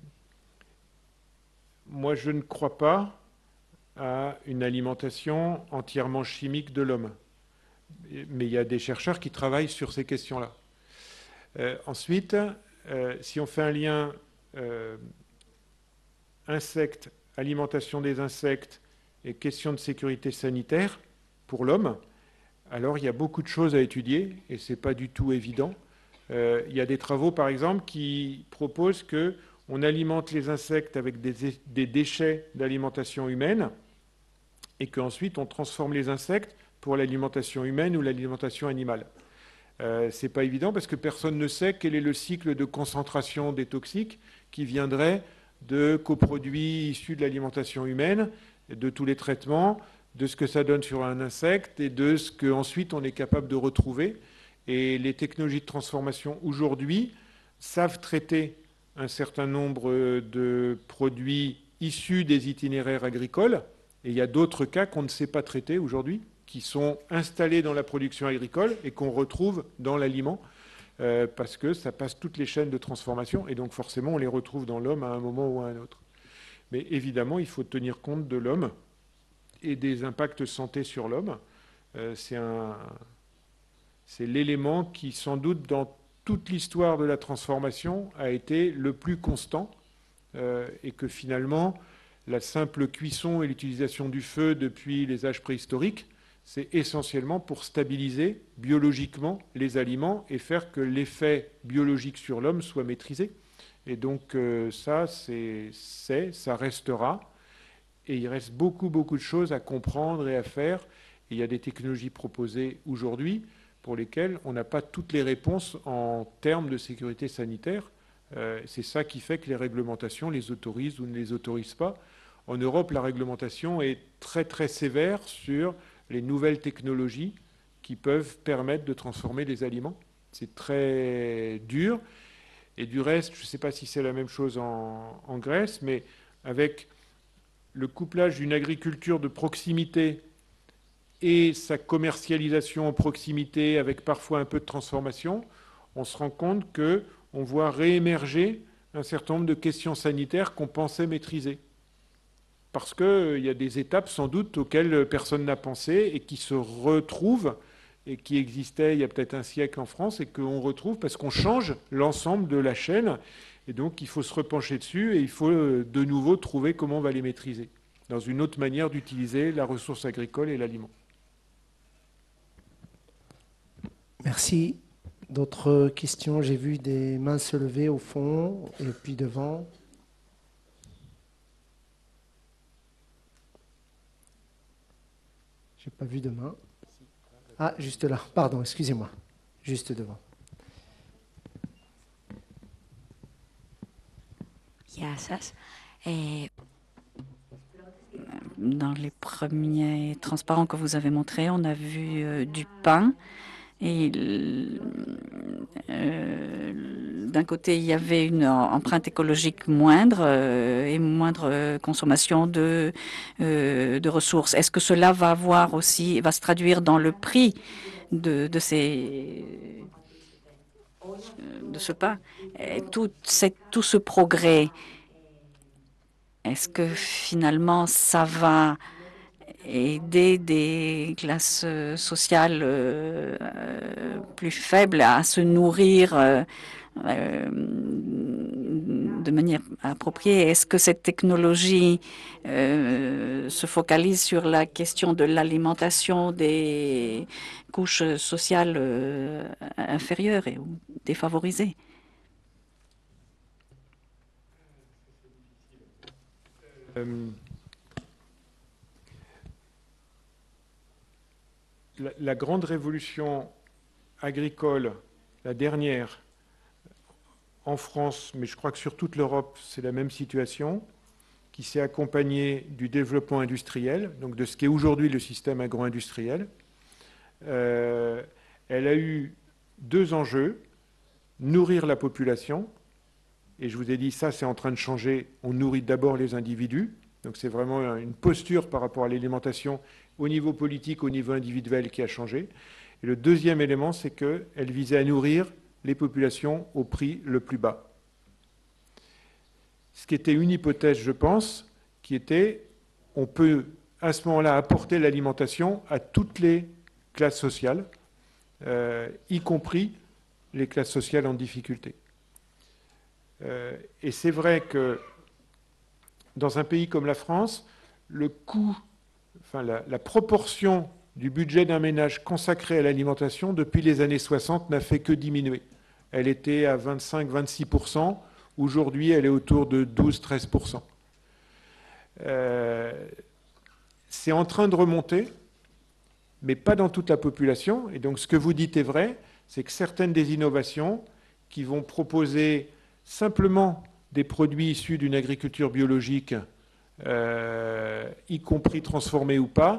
moi, je ne crois pas à une alimentation entièrement chimique de l'homme. Mais il y a des chercheurs qui travaillent sur ces questions-là. Euh, ensuite, euh, si on fait un lien euh, insectes, alimentation des insectes et question de sécurité sanitaire pour l'homme, alors il y a beaucoup de choses à étudier et ce n'est pas du tout évident. Euh, il y a des travaux, par exemple, qui proposent qu'on alimente les insectes avec des, des déchets d'alimentation humaine et qu'ensuite on transforme les insectes pour l'alimentation humaine ou l'alimentation animale. Euh, ce n'est pas évident parce que personne ne sait quel est le cycle de concentration des toxiques qui viendrait de coproduits issus de l'alimentation humaine, de tous les traitements, de ce que ça donne sur un insecte et de ce qu'ensuite on est capable de retrouver. Et les technologies de transformation aujourd'hui savent traiter un certain nombre de produits issus des itinéraires agricoles, et il y a d'autres cas qu'on ne sait pas traiter aujourd'hui, qui sont installés dans la production agricole et qu'on retrouve dans l'aliment, euh, parce que ça passe toutes les chaînes de transformation, et donc forcément on les retrouve dans l'homme à un moment ou à un autre. Mais évidemment, il faut tenir compte de l'homme et des impacts santé sur l'homme. Euh, c'est un, c'est l'élément qui, sans doute, dans toute l'histoire de la transformation, a été le plus constant, euh, et que finalement, la simple cuisson et l'utilisation du feu depuis les âges préhistoriques, c'est essentiellement pour stabiliser biologiquement les aliments et faire que l'effet biologique sur l'homme soit maîtrisé. Et donc euh, ça, c'est, ça restera. Et il reste beaucoup, beaucoup de choses à comprendre et à faire. Et il y a des technologies proposées aujourd'hui pour lesquelles on n'a pas toutes les réponses en termes de sécurité sanitaire. Euh, c'est ça qui fait que les réglementations les autorisent ou ne les autorisent pas. En Europe, la réglementation est très, très sévère sur les nouvelles technologies qui peuvent permettre de transformer les aliments. C'est très dur. Et du reste, je ne sais pas si c'est la même chose en, en Grèce, mais avec le couplage d'une agriculture de proximité et sa commercialisation en proximité, avec parfois un peu de transformation, on se rend compte qu'on voit réémerger un certain nombre de questions sanitaires qu'on pensait maîtriser. Parce qu'il y a des étapes sans doute auxquelles personne n'a pensé et qui se retrouvent et qui existaient il y a peut-être un siècle en France et qu'on retrouve parce qu'on change l'ensemble de la chaîne. Et donc, il faut se repencher dessus et il faut de nouveau trouver comment on va les maîtriser dans une autre manière d'utiliser la ressource agricole et l'aliment. Merci. D'autres questions? J'ai vu des mains se lever au fond et puis devant. Je n'ai pas vu de main. Ah, juste là. Pardon, excusez-moi. Juste devant. Dans les premiers transparents que vous avez montrés, on a vu euh, du pain. Et euh, d'un côté, il y avait une empreinte écologique moindre euh, et moindre euh, consommation de, euh, de ressources. Est-ce que cela va avoir aussi, va se traduire dans le prix de, de ces de ce pain? Et tout, tout ce progrès, est-ce que finalement ça va aider des classes sociales euh, euh, plus faibles à se nourrir euh, euh, de manière appropriée? Est-ce que cette technologie euh, se focalise sur la question de l'alimentation des couches sociales euh, inférieures et, ou défavorisées? Euh... La, la grande révolution agricole, la dernière, en France, mais je crois que sur toute l'Europe, c'est la même situation, qui s'est accompagnée du développement industriel, donc de ce qu'est aujourd'hui le système agro-industriel. Euh, elle a eu deux enjeux, nourrir la population, et je vous ai dit, ça c'est en train de changer, on nourrit d'abord les individus, donc c'est vraiment une posture par rapport à l'alimentation au niveau politique, au niveau individuel qui a changé. Et le deuxième élément, c'est qu'elle visait à nourrir les populations au prix le plus bas. Ce qui était une hypothèse, je pense, qui était, on peut à ce moment-là apporter l'alimentation à toutes les classes sociales, euh, y compris les classes sociales en difficulté. Euh, et c'est vrai que dans un pays comme la France, le coût Enfin, la, la proportion du budget d'un ménage consacré à l'alimentation depuis les années soixante n'a fait que diminuer. Elle était à vingt-cinq à vingt-six pour cent. Aujourd'hui, elle est autour de douze à treize pour cent. Euh, c'est en train de remonter, mais pas dans toute la population. Et donc, ce que vous dites est vrai, c'est que certaines des innovations qui vont proposer simplement des produits issus d'une agriculture biologique, Euh, y compris transformés ou pas,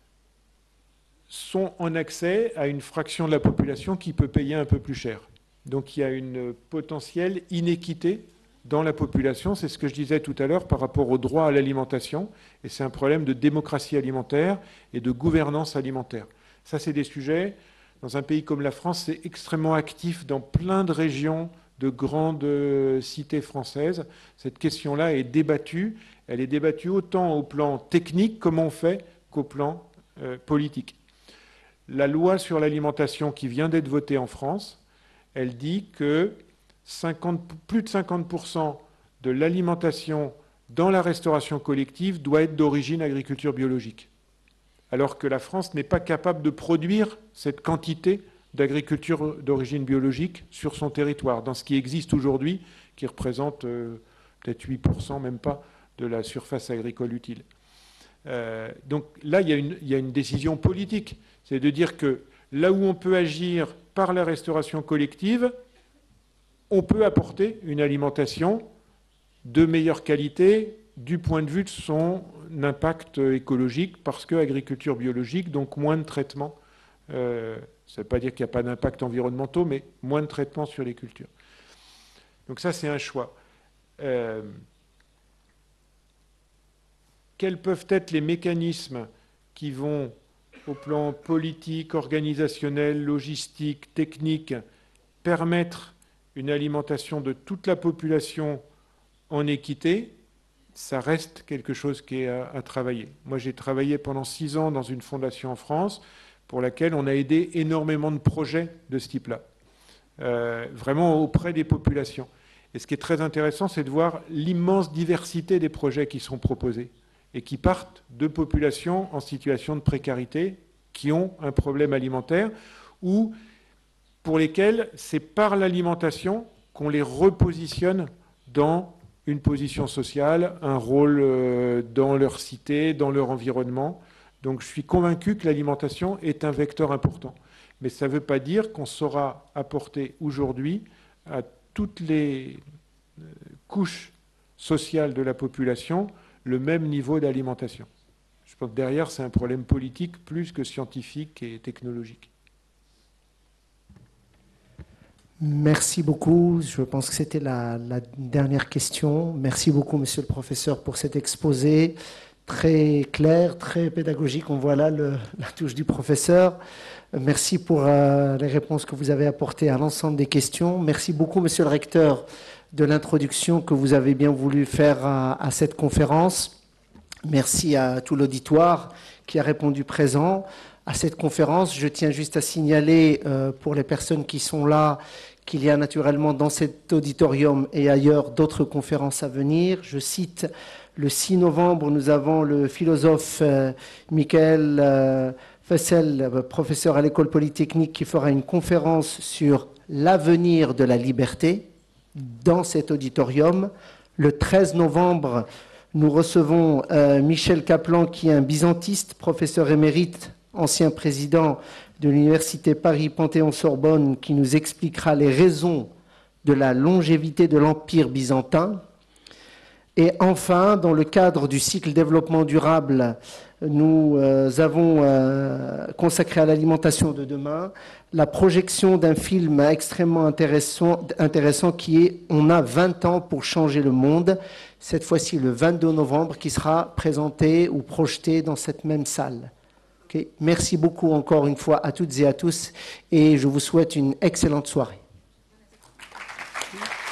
sont en accès à une fraction de la population qui peut payer un peu plus cher. Donc il y a une potentielle inéquité dans la population, c'est ce que je disais tout à l'heure par rapport au droit à l'alimentation, et c'est un problème de démocratie alimentaire et de gouvernance alimentaire. Ça, c'est des sujets, dans un pays comme la France, c'est extrêmement actif dans plein de régions de grandes cités françaises. Cette question-là est débattue. Elle est débattue autant au plan technique, comment on fait, qu'au plan euh, politique. La loi sur l'alimentation qui vient d'être votée en France, elle dit que cinquante, plus de cinquante pour cent de l'alimentation dans la restauration collective doit être d'origine agriculture biologique. Alors que la France n'est pas capable de produire cette quantité d'agriculture d'origine biologique sur son territoire, dans ce qui existe aujourd'hui, qui représente euh, peut-être huit pour cent, même pas, de la surface agricole utile. Euh, donc là, il y a une, il y a une décision politique. C'est de dire que là où on peut agir par la restauration collective, on peut apporter une alimentation de meilleure qualité du point de vue de son impact écologique, parce que agriculture biologique, donc moins de traitements. Euh, ça ne veut pas dire qu'il n'y a pas d'impact environnementaux, mais moins de traitements sur les cultures. Donc ça, c'est un choix. Euh, quels peuvent être les mécanismes qui vont, au plan politique, organisationnel, logistique, technique, permettre une alimentation de toute la population en équité? Ça reste quelque chose qui est à, à travailler. Moi, j'ai travaillé pendant six ans dans une fondation en France pour laquelle on a aidé énormément de projets de ce type-là, euh, vraiment auprès des populations. Et ce qui est très intéressant, c'est de voir l'immense diversité des projets qui sont proposés et qui partent de populations en situation de précarité, qui ont un problème alimentaire, ou pour lesquels c'est par l'alimentation qu'on les repositionne dans une position sociale, un rôle dans leur cité, dans leur environnement. Donc je suis convaincu que l'alimentation est un vecteur important. Mais ça ne veut pas dire qu'on saura apporter aujourd'hui à toutes les couches sociales de la population le même niveau d'alimentation. Je pense que derrière, c'est un problème politique plus que scientifique et technologique. Merci beaucoup. Je pense que c'était la, la dernière question. Merci beaucoup, monsieur le professeur, pour cet exposé très clair, très pédagogique. On voit là le, la touche du professeur. Merci pour euh, les réponses que vous avez apportées à l'ensemble des questions. Merci beaucoup, monsieur le recteur, de l'introduction que vous avez bien voulu faire à, à cette conférence. Merci à tout l'auditoire qui a répondu présent à cette conférence. Je tiens juste à signaler euh, pour les personnes qui sont là qu'il y a naturellement dans cet auditorium et ailleurs d'autres conférences à venir. Je cite le six novembre, nous avons le philosophe euh, Michael euh, Fessel, professeur à l'école polytechnique, qui fera une conférence sur l'avenir de la liberté dans cet auditorium. Le treize novembre, nous recevons euh, Michel Kaplan, qui est un byzantiste, professeur émérite, ancien président de l'Université Paris-Panthéon-Sorbonne, qui nous expliquera les raisons de la longévité de l'Empire byzantin. Et enfin, dans le cadre du cycle développement durable, nous euh, avons euh, consacré à l'alimentation de demain la projection d'un film extrêmement intéressant, intéressant qui est « On a vingt ans pour changer le monde », cette fois-ci le vingt-deux novembre, qui sera présenté ou projeté dans cette même salle. Okay. Merci beaucoup encore une fois à toutes et à tous et je vous souhaite une excellente soirée.